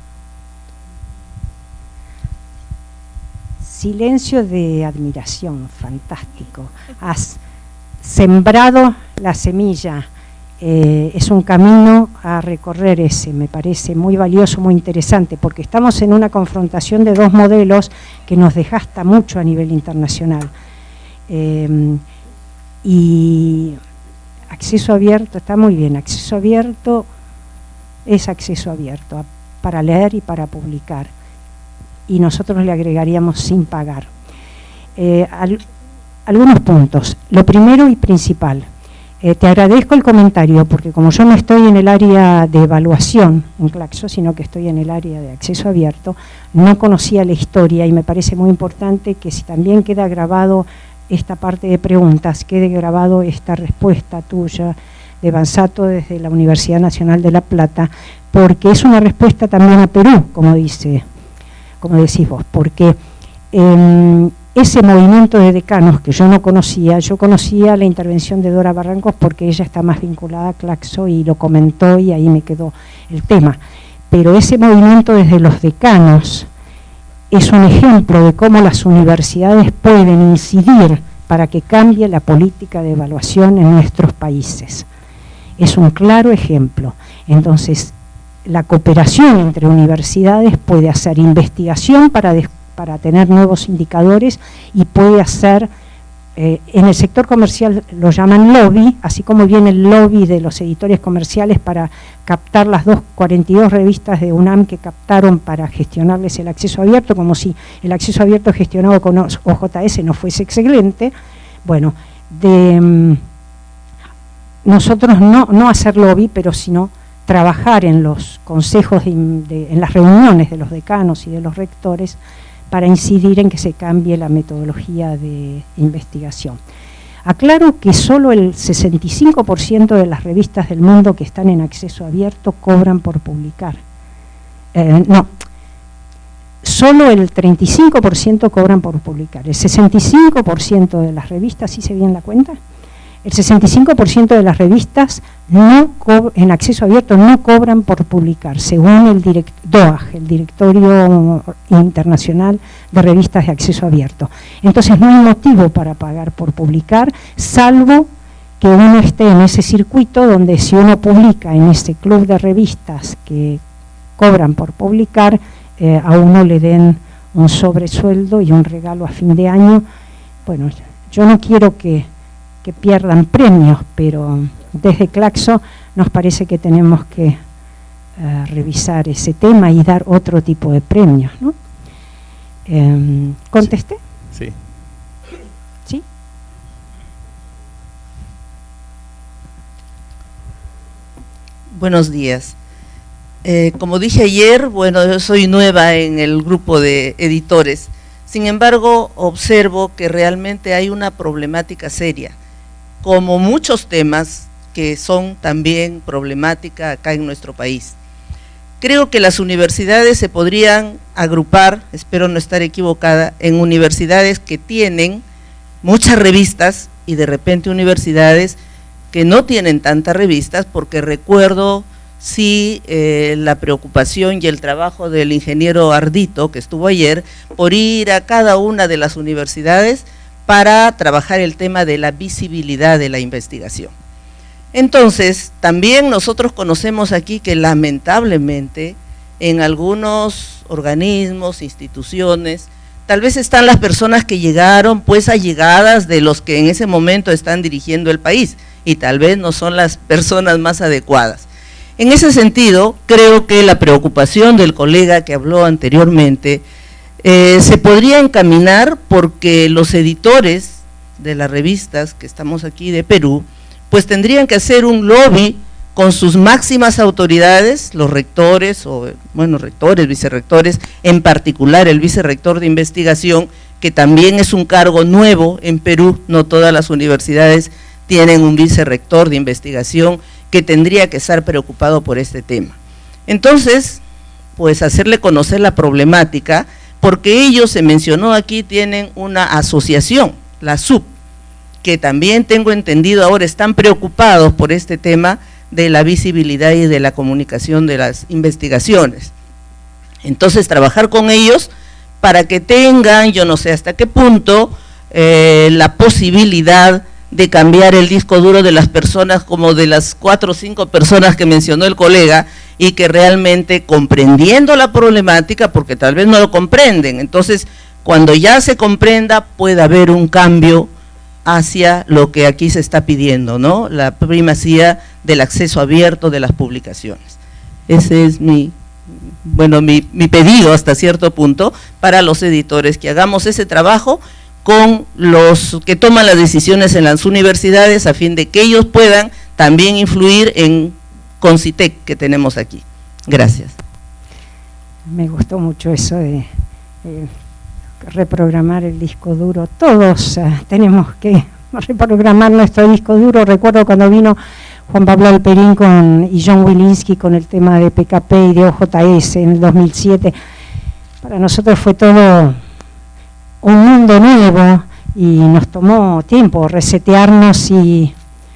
Silencio de admiración, fantástico. Has sembrado la semilla, es un camino a recorrer ese, me parece muy valioso, muy interesante, porque estamos en una confrontación de dos modelos que nos desgasta mucho a nivel internacional. Y acceso abierto, está muy bien, acceso abierto es acceso abierto, para leer y para publicar. Y nosotros le agregaríamos sin pagar. Algunos puntos. Lo primero y principal, te agradezco el comentario, porque como yo no estoy en el área de evaluación en Claxo, sino que estoy en el área de acceso abierto, no conocía la historia y me parece muy importante que si también queda grabado esta parte de preguntas, quede grabado esta respuesta tuya de Bansato desde la Universidad Nacional de La Plata, porque es una respuesta también a Perú, como decís vos, porque ese movimiento de decanos que yo no conocía, yo conocía la intervención de Dora Barrancos porque ella está más vinculada a Claxo y lo comentó y ahí me quedó el tema, pero ese movimiento desde los decanos es un ejemplo de cómo las universidades pueden incidir para que cambie la política de evaluación en nuestros países. Es un claro ejemplo. Entonces, la cooperación entre universidades puede hacer investigación para tener nuevos indicadores y puede hacer, en el sector comercial lo llaman lobby, así como viene el lobby de los editores comerciales para captar las 42 revistas de UNAM que captaron para gestionarles el acceso abierto, como si el acceso abierto gestionado con OJS no fuese excelente. Bueno, nosotros no hacer lobby, pero sino trabajar en los consejos, en las reuniones de los decanos y de los rectores para incidir en que se cambie la metodología de investigación. Aclaro que solo el 65% de las revistas del mundo que están en acceso abierto cobran por publicar. No, solo el 35% cobran por publicar. El 65% de las revistas, ¿sí se bien la cuenta? El 65% de las revistas en acceso abierto no cobran por publicar, según el DOAG, el Directorio Internacional de Revistas de Acceso Abierto. Entonces no hay motivo para pagar por publicar, salvo que uno esté en ese circuito donde si uno publica en ese club de revistas que cobran por publicar, a uno le den un sobresueldo y un regalo a fin de año. Bueno, yo no quiero que pierdan premios, pero desde Claxo nos parece que tenemos que revisar ese tema y dar otro tipo de premios, ¿no? ¿Contesté? Sí. ¿Sí? Buenos días. Como dije ayer, bueno, yo soy nueva en el grupo de editores. Sin embargo, observo que realmente hay una problemática seria, como muchos temas que son también problemática acá en nuestro país. Creo que las universidades se podrían agrupar, espero no estar equivocada, en universidades que tienen muchas revistas y de repente universidades que no tienen tantas revistas, porque recuerdo la preocupación y el trabajo del ingeniero Ardito, que estuvo ayer, por ir a cada una de las universidades para trabajar el tema de la visibilidad de la investigación. Entonces, también nosotros conocemos aquí que lamentablemente en algunos organismos, instituciones, tal vez están las personas que llegaron pues allegadas de los que en ese momento están dirigiendo el país y tal vez no son las personas más adecuadas. En ese sentido, creo que la preocupación del colega que habló anteriormente se podría encaminar porque los editores de las revistas que estamos aquí de Perú, pues tendrían que hacer un lobby con sus máximas autoridades, los rectores, rectores, vicerrectores, en particular el vicerrector de investigación, que también es un cargo nuevo en Perú, no todas las universidades tienen un vicerrector de investigación que tendría que estar preocupado por este tema. Entonces, pues hacerle conocer la problemática, porque ellos, se mencionó aquí, tienen una asociación, la SUB, que también tengo entendido ahora están preocupados por este tema de la visibilidad y de la comunicación de las investigaciones. Entonces, trabajar con ellos para que tengan, yo no sé hasta qué punto, la posibilidad de cambiar el disco duro de las personas, como de las 4 o 5 personas que mencionó el colega, y que realmente comprendiendo la problemática, porque tal vez no lo comprenden, entonces cuando ya se comprenda pueda haber un cambio hacia lo que aquí se está pidiendo, ¿no? La primacía del acceso abierto de las publicaciones. Ese es mi pedido hasta cierto punto para los editores, que hagamos ese trabajo con los que toman las decisiones en las universidades, a fin de que ellos puedan también influir en Concitec que tenemos aquí. Gracias. Me gustó mucho eso de reprogramar el disco duro. Todos tenemos que reprogramar nuestro disco duro. Recuerdo cuando vino Juan Pablo Alperín y John Wilinski con el tema de PKP y de OJS en el 2007. Para nosotros fue todo un mundo nuevo y nos tomó tiempo resetearnos y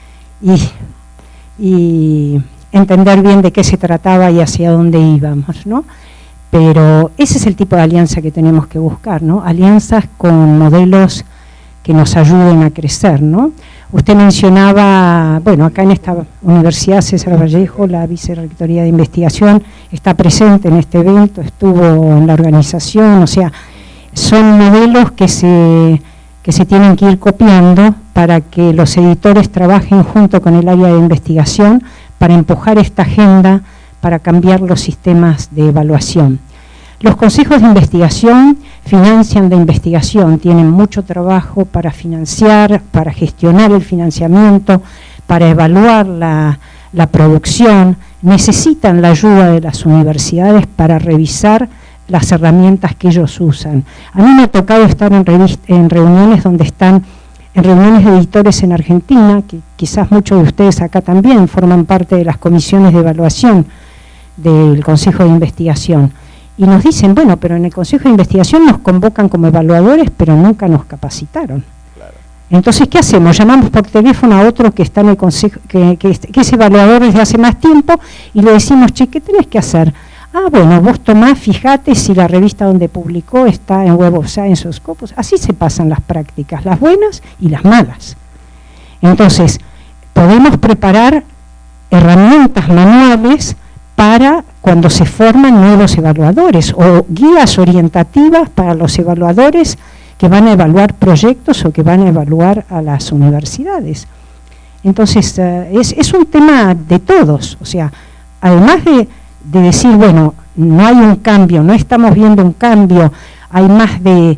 entender bien de qué se trataba y hacia dónde íbamos, ¿no? Pero ese es el tipo de alianza que tenemos que buscar, ¿no? Alianzas con modelos que nos ayuden a crecer, ¿no? Usted mencionaba, bueno, acá en esta Universidad César Vallejo, la Vicerrectoría de Investigación está presente en este evento, estuvo en la organización, o sea, son modelos que se tienen que ir copiando para que los editores trabajen junto con el área de investigación para empujar esta agenda, para cambiar los sistemas de evaluación. Los consejos de investigación financian de investigación, tienen mucho trabajo para financiar, para gestionar el financiamiento, para evaluar la producción, necesitan la ayuda de las universidades para revisar las herramientas que ellos usan. A mí me ha tocado estar en reuniones donde están, en reuniones de editores en Argentina, que quizás muchos de ustedes acá también forman parte de las comisiones de evaluación del Consejo de Investigación. Y nos dicen, bueno, pero en el Consejo de Investigación nos convocan como evaluadores, pero nunca nos capacitaron. Claro. Entonces, ¿qué hacemos? Llamamos por teléfono a otro que está en el Consejo, que es evaluador desde hace más tiempo, y le decimos, che, ¿qué tenés que hacer? Ah, bueno, vos tomás, fijate si la revista donde publicó está en Web of Science o Scopus. Así se pasan las prácticas, las buenas y las malas. Entonces, podemos preparar herramientas manuales para cuando se forman nuevos evaluadores, o guías orientativas para los evaluadores que van a evaluar proyectos o que van a evaluar a las universidades. Entonces, es un tema de todos, o sea, además de decir, bueno, no hay un cambio, no estamos viendo un cambio, hay más de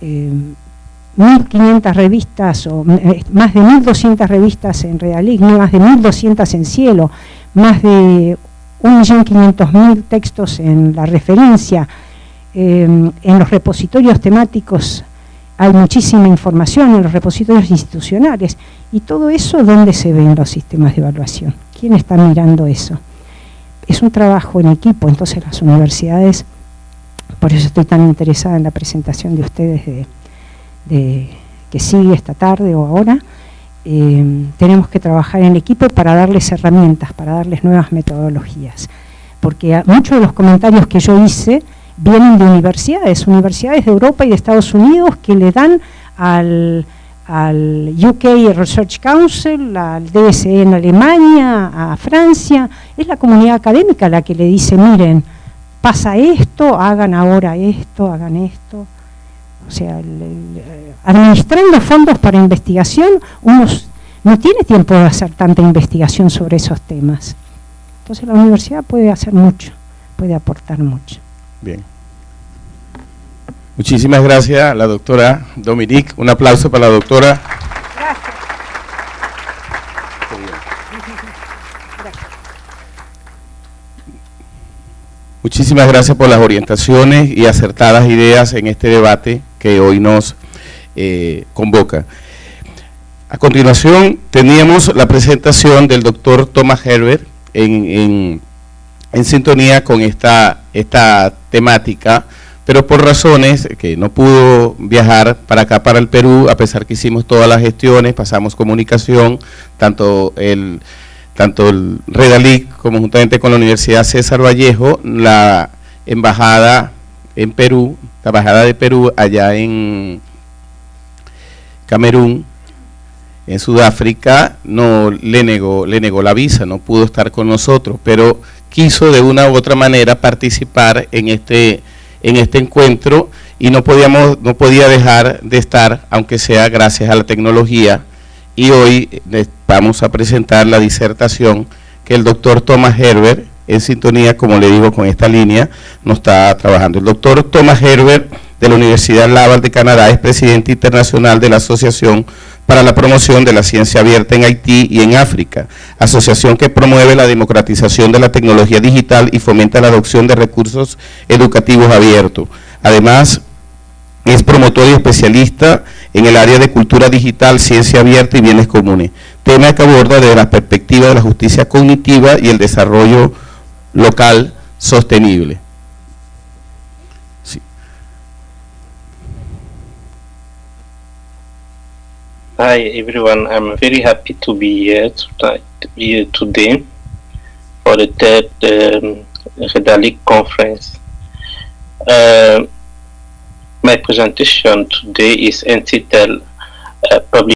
1.500 revistas, o más de 1.200 revistas en Redalic, más de 1.200 en Cielo, más de 1.500.000 textos en la referencia, en los repositorios temáticos hay muchísima información, en los repositorios institucionales, y todo eso, ¿dónde se ve en los sistemas de evaluación? ¿Quién está mirando eso? Es un trabajo en equipo, entonces las universidades, por eso estoy tan interesada en la presentación de ustedes que sigue esta tarde o ahora, tenemos que trabajar en equipo para darles herramientas, para darles nuevas metodologías, porque muchos de los comentarios que yo hice vienen de universidades de Europa y de Estados Unidos que le dan al UK Research Council, al DSE en Alemania, a Francia. Es la comunidad académica la que le dice, miren, pasa esto, hagan ahora esto, hagan esto. O sea, administrando fondos para investigación, uno no tiene tiempo de hacer tanta investigación sobre esos temas. Entonces la universidad puede hacer mucho, puede aportar mucho. Bien. Muchísimas gracias a la doctora Dominique. Un aplauso para la doctora. Gracias. Muchísimas gracias por las orientaciones y acertadas ideas en este debate que hoy nos convoca. A continuación teníamos la presentación del doctor Thomas Herbert en sintonía con esta temática, pero por razones que no pudo viajar para acá, para el Perú, a pesar que hicimos todas las gestiones, pasamos comunicación, tanto el Redalic como juntamente con la Universidad César Vallejo, la embajada en Perú, la embajada de Perú allá en Camerún, en Sudáfrica, no le negó la visa, no pudo estar con nosotros, pero quiso de una u otra manera participar en este encuentro y no podía dejar de estar, aunque sea gracias a la tecnología, y hoy vamos a presentar la disertación que el doctor Thomas Herbert, en sintonía, como le digo, con esta línea, nos está trabajando. El doctor Thomas Herbert, de la Universidad Laval de Canadá, es presidente internacional de la Asociación para la Promoción de la Ciencia Abierta en Haití y en África, asociación que promueve la democratización de la tecnología digital y fomenta la adopción de recursos educativos abiertos. Además, es promotor y especialista en el área de cultura digital, ciencia abierta y bienes comunes, tema que aborda desde la perspectiva de la justicia cognitiva y el desarrollo local sostenible. Sí. Hi everyone, I'm very happy to be here today for the third Redalic conference. My presentation today is entitled Public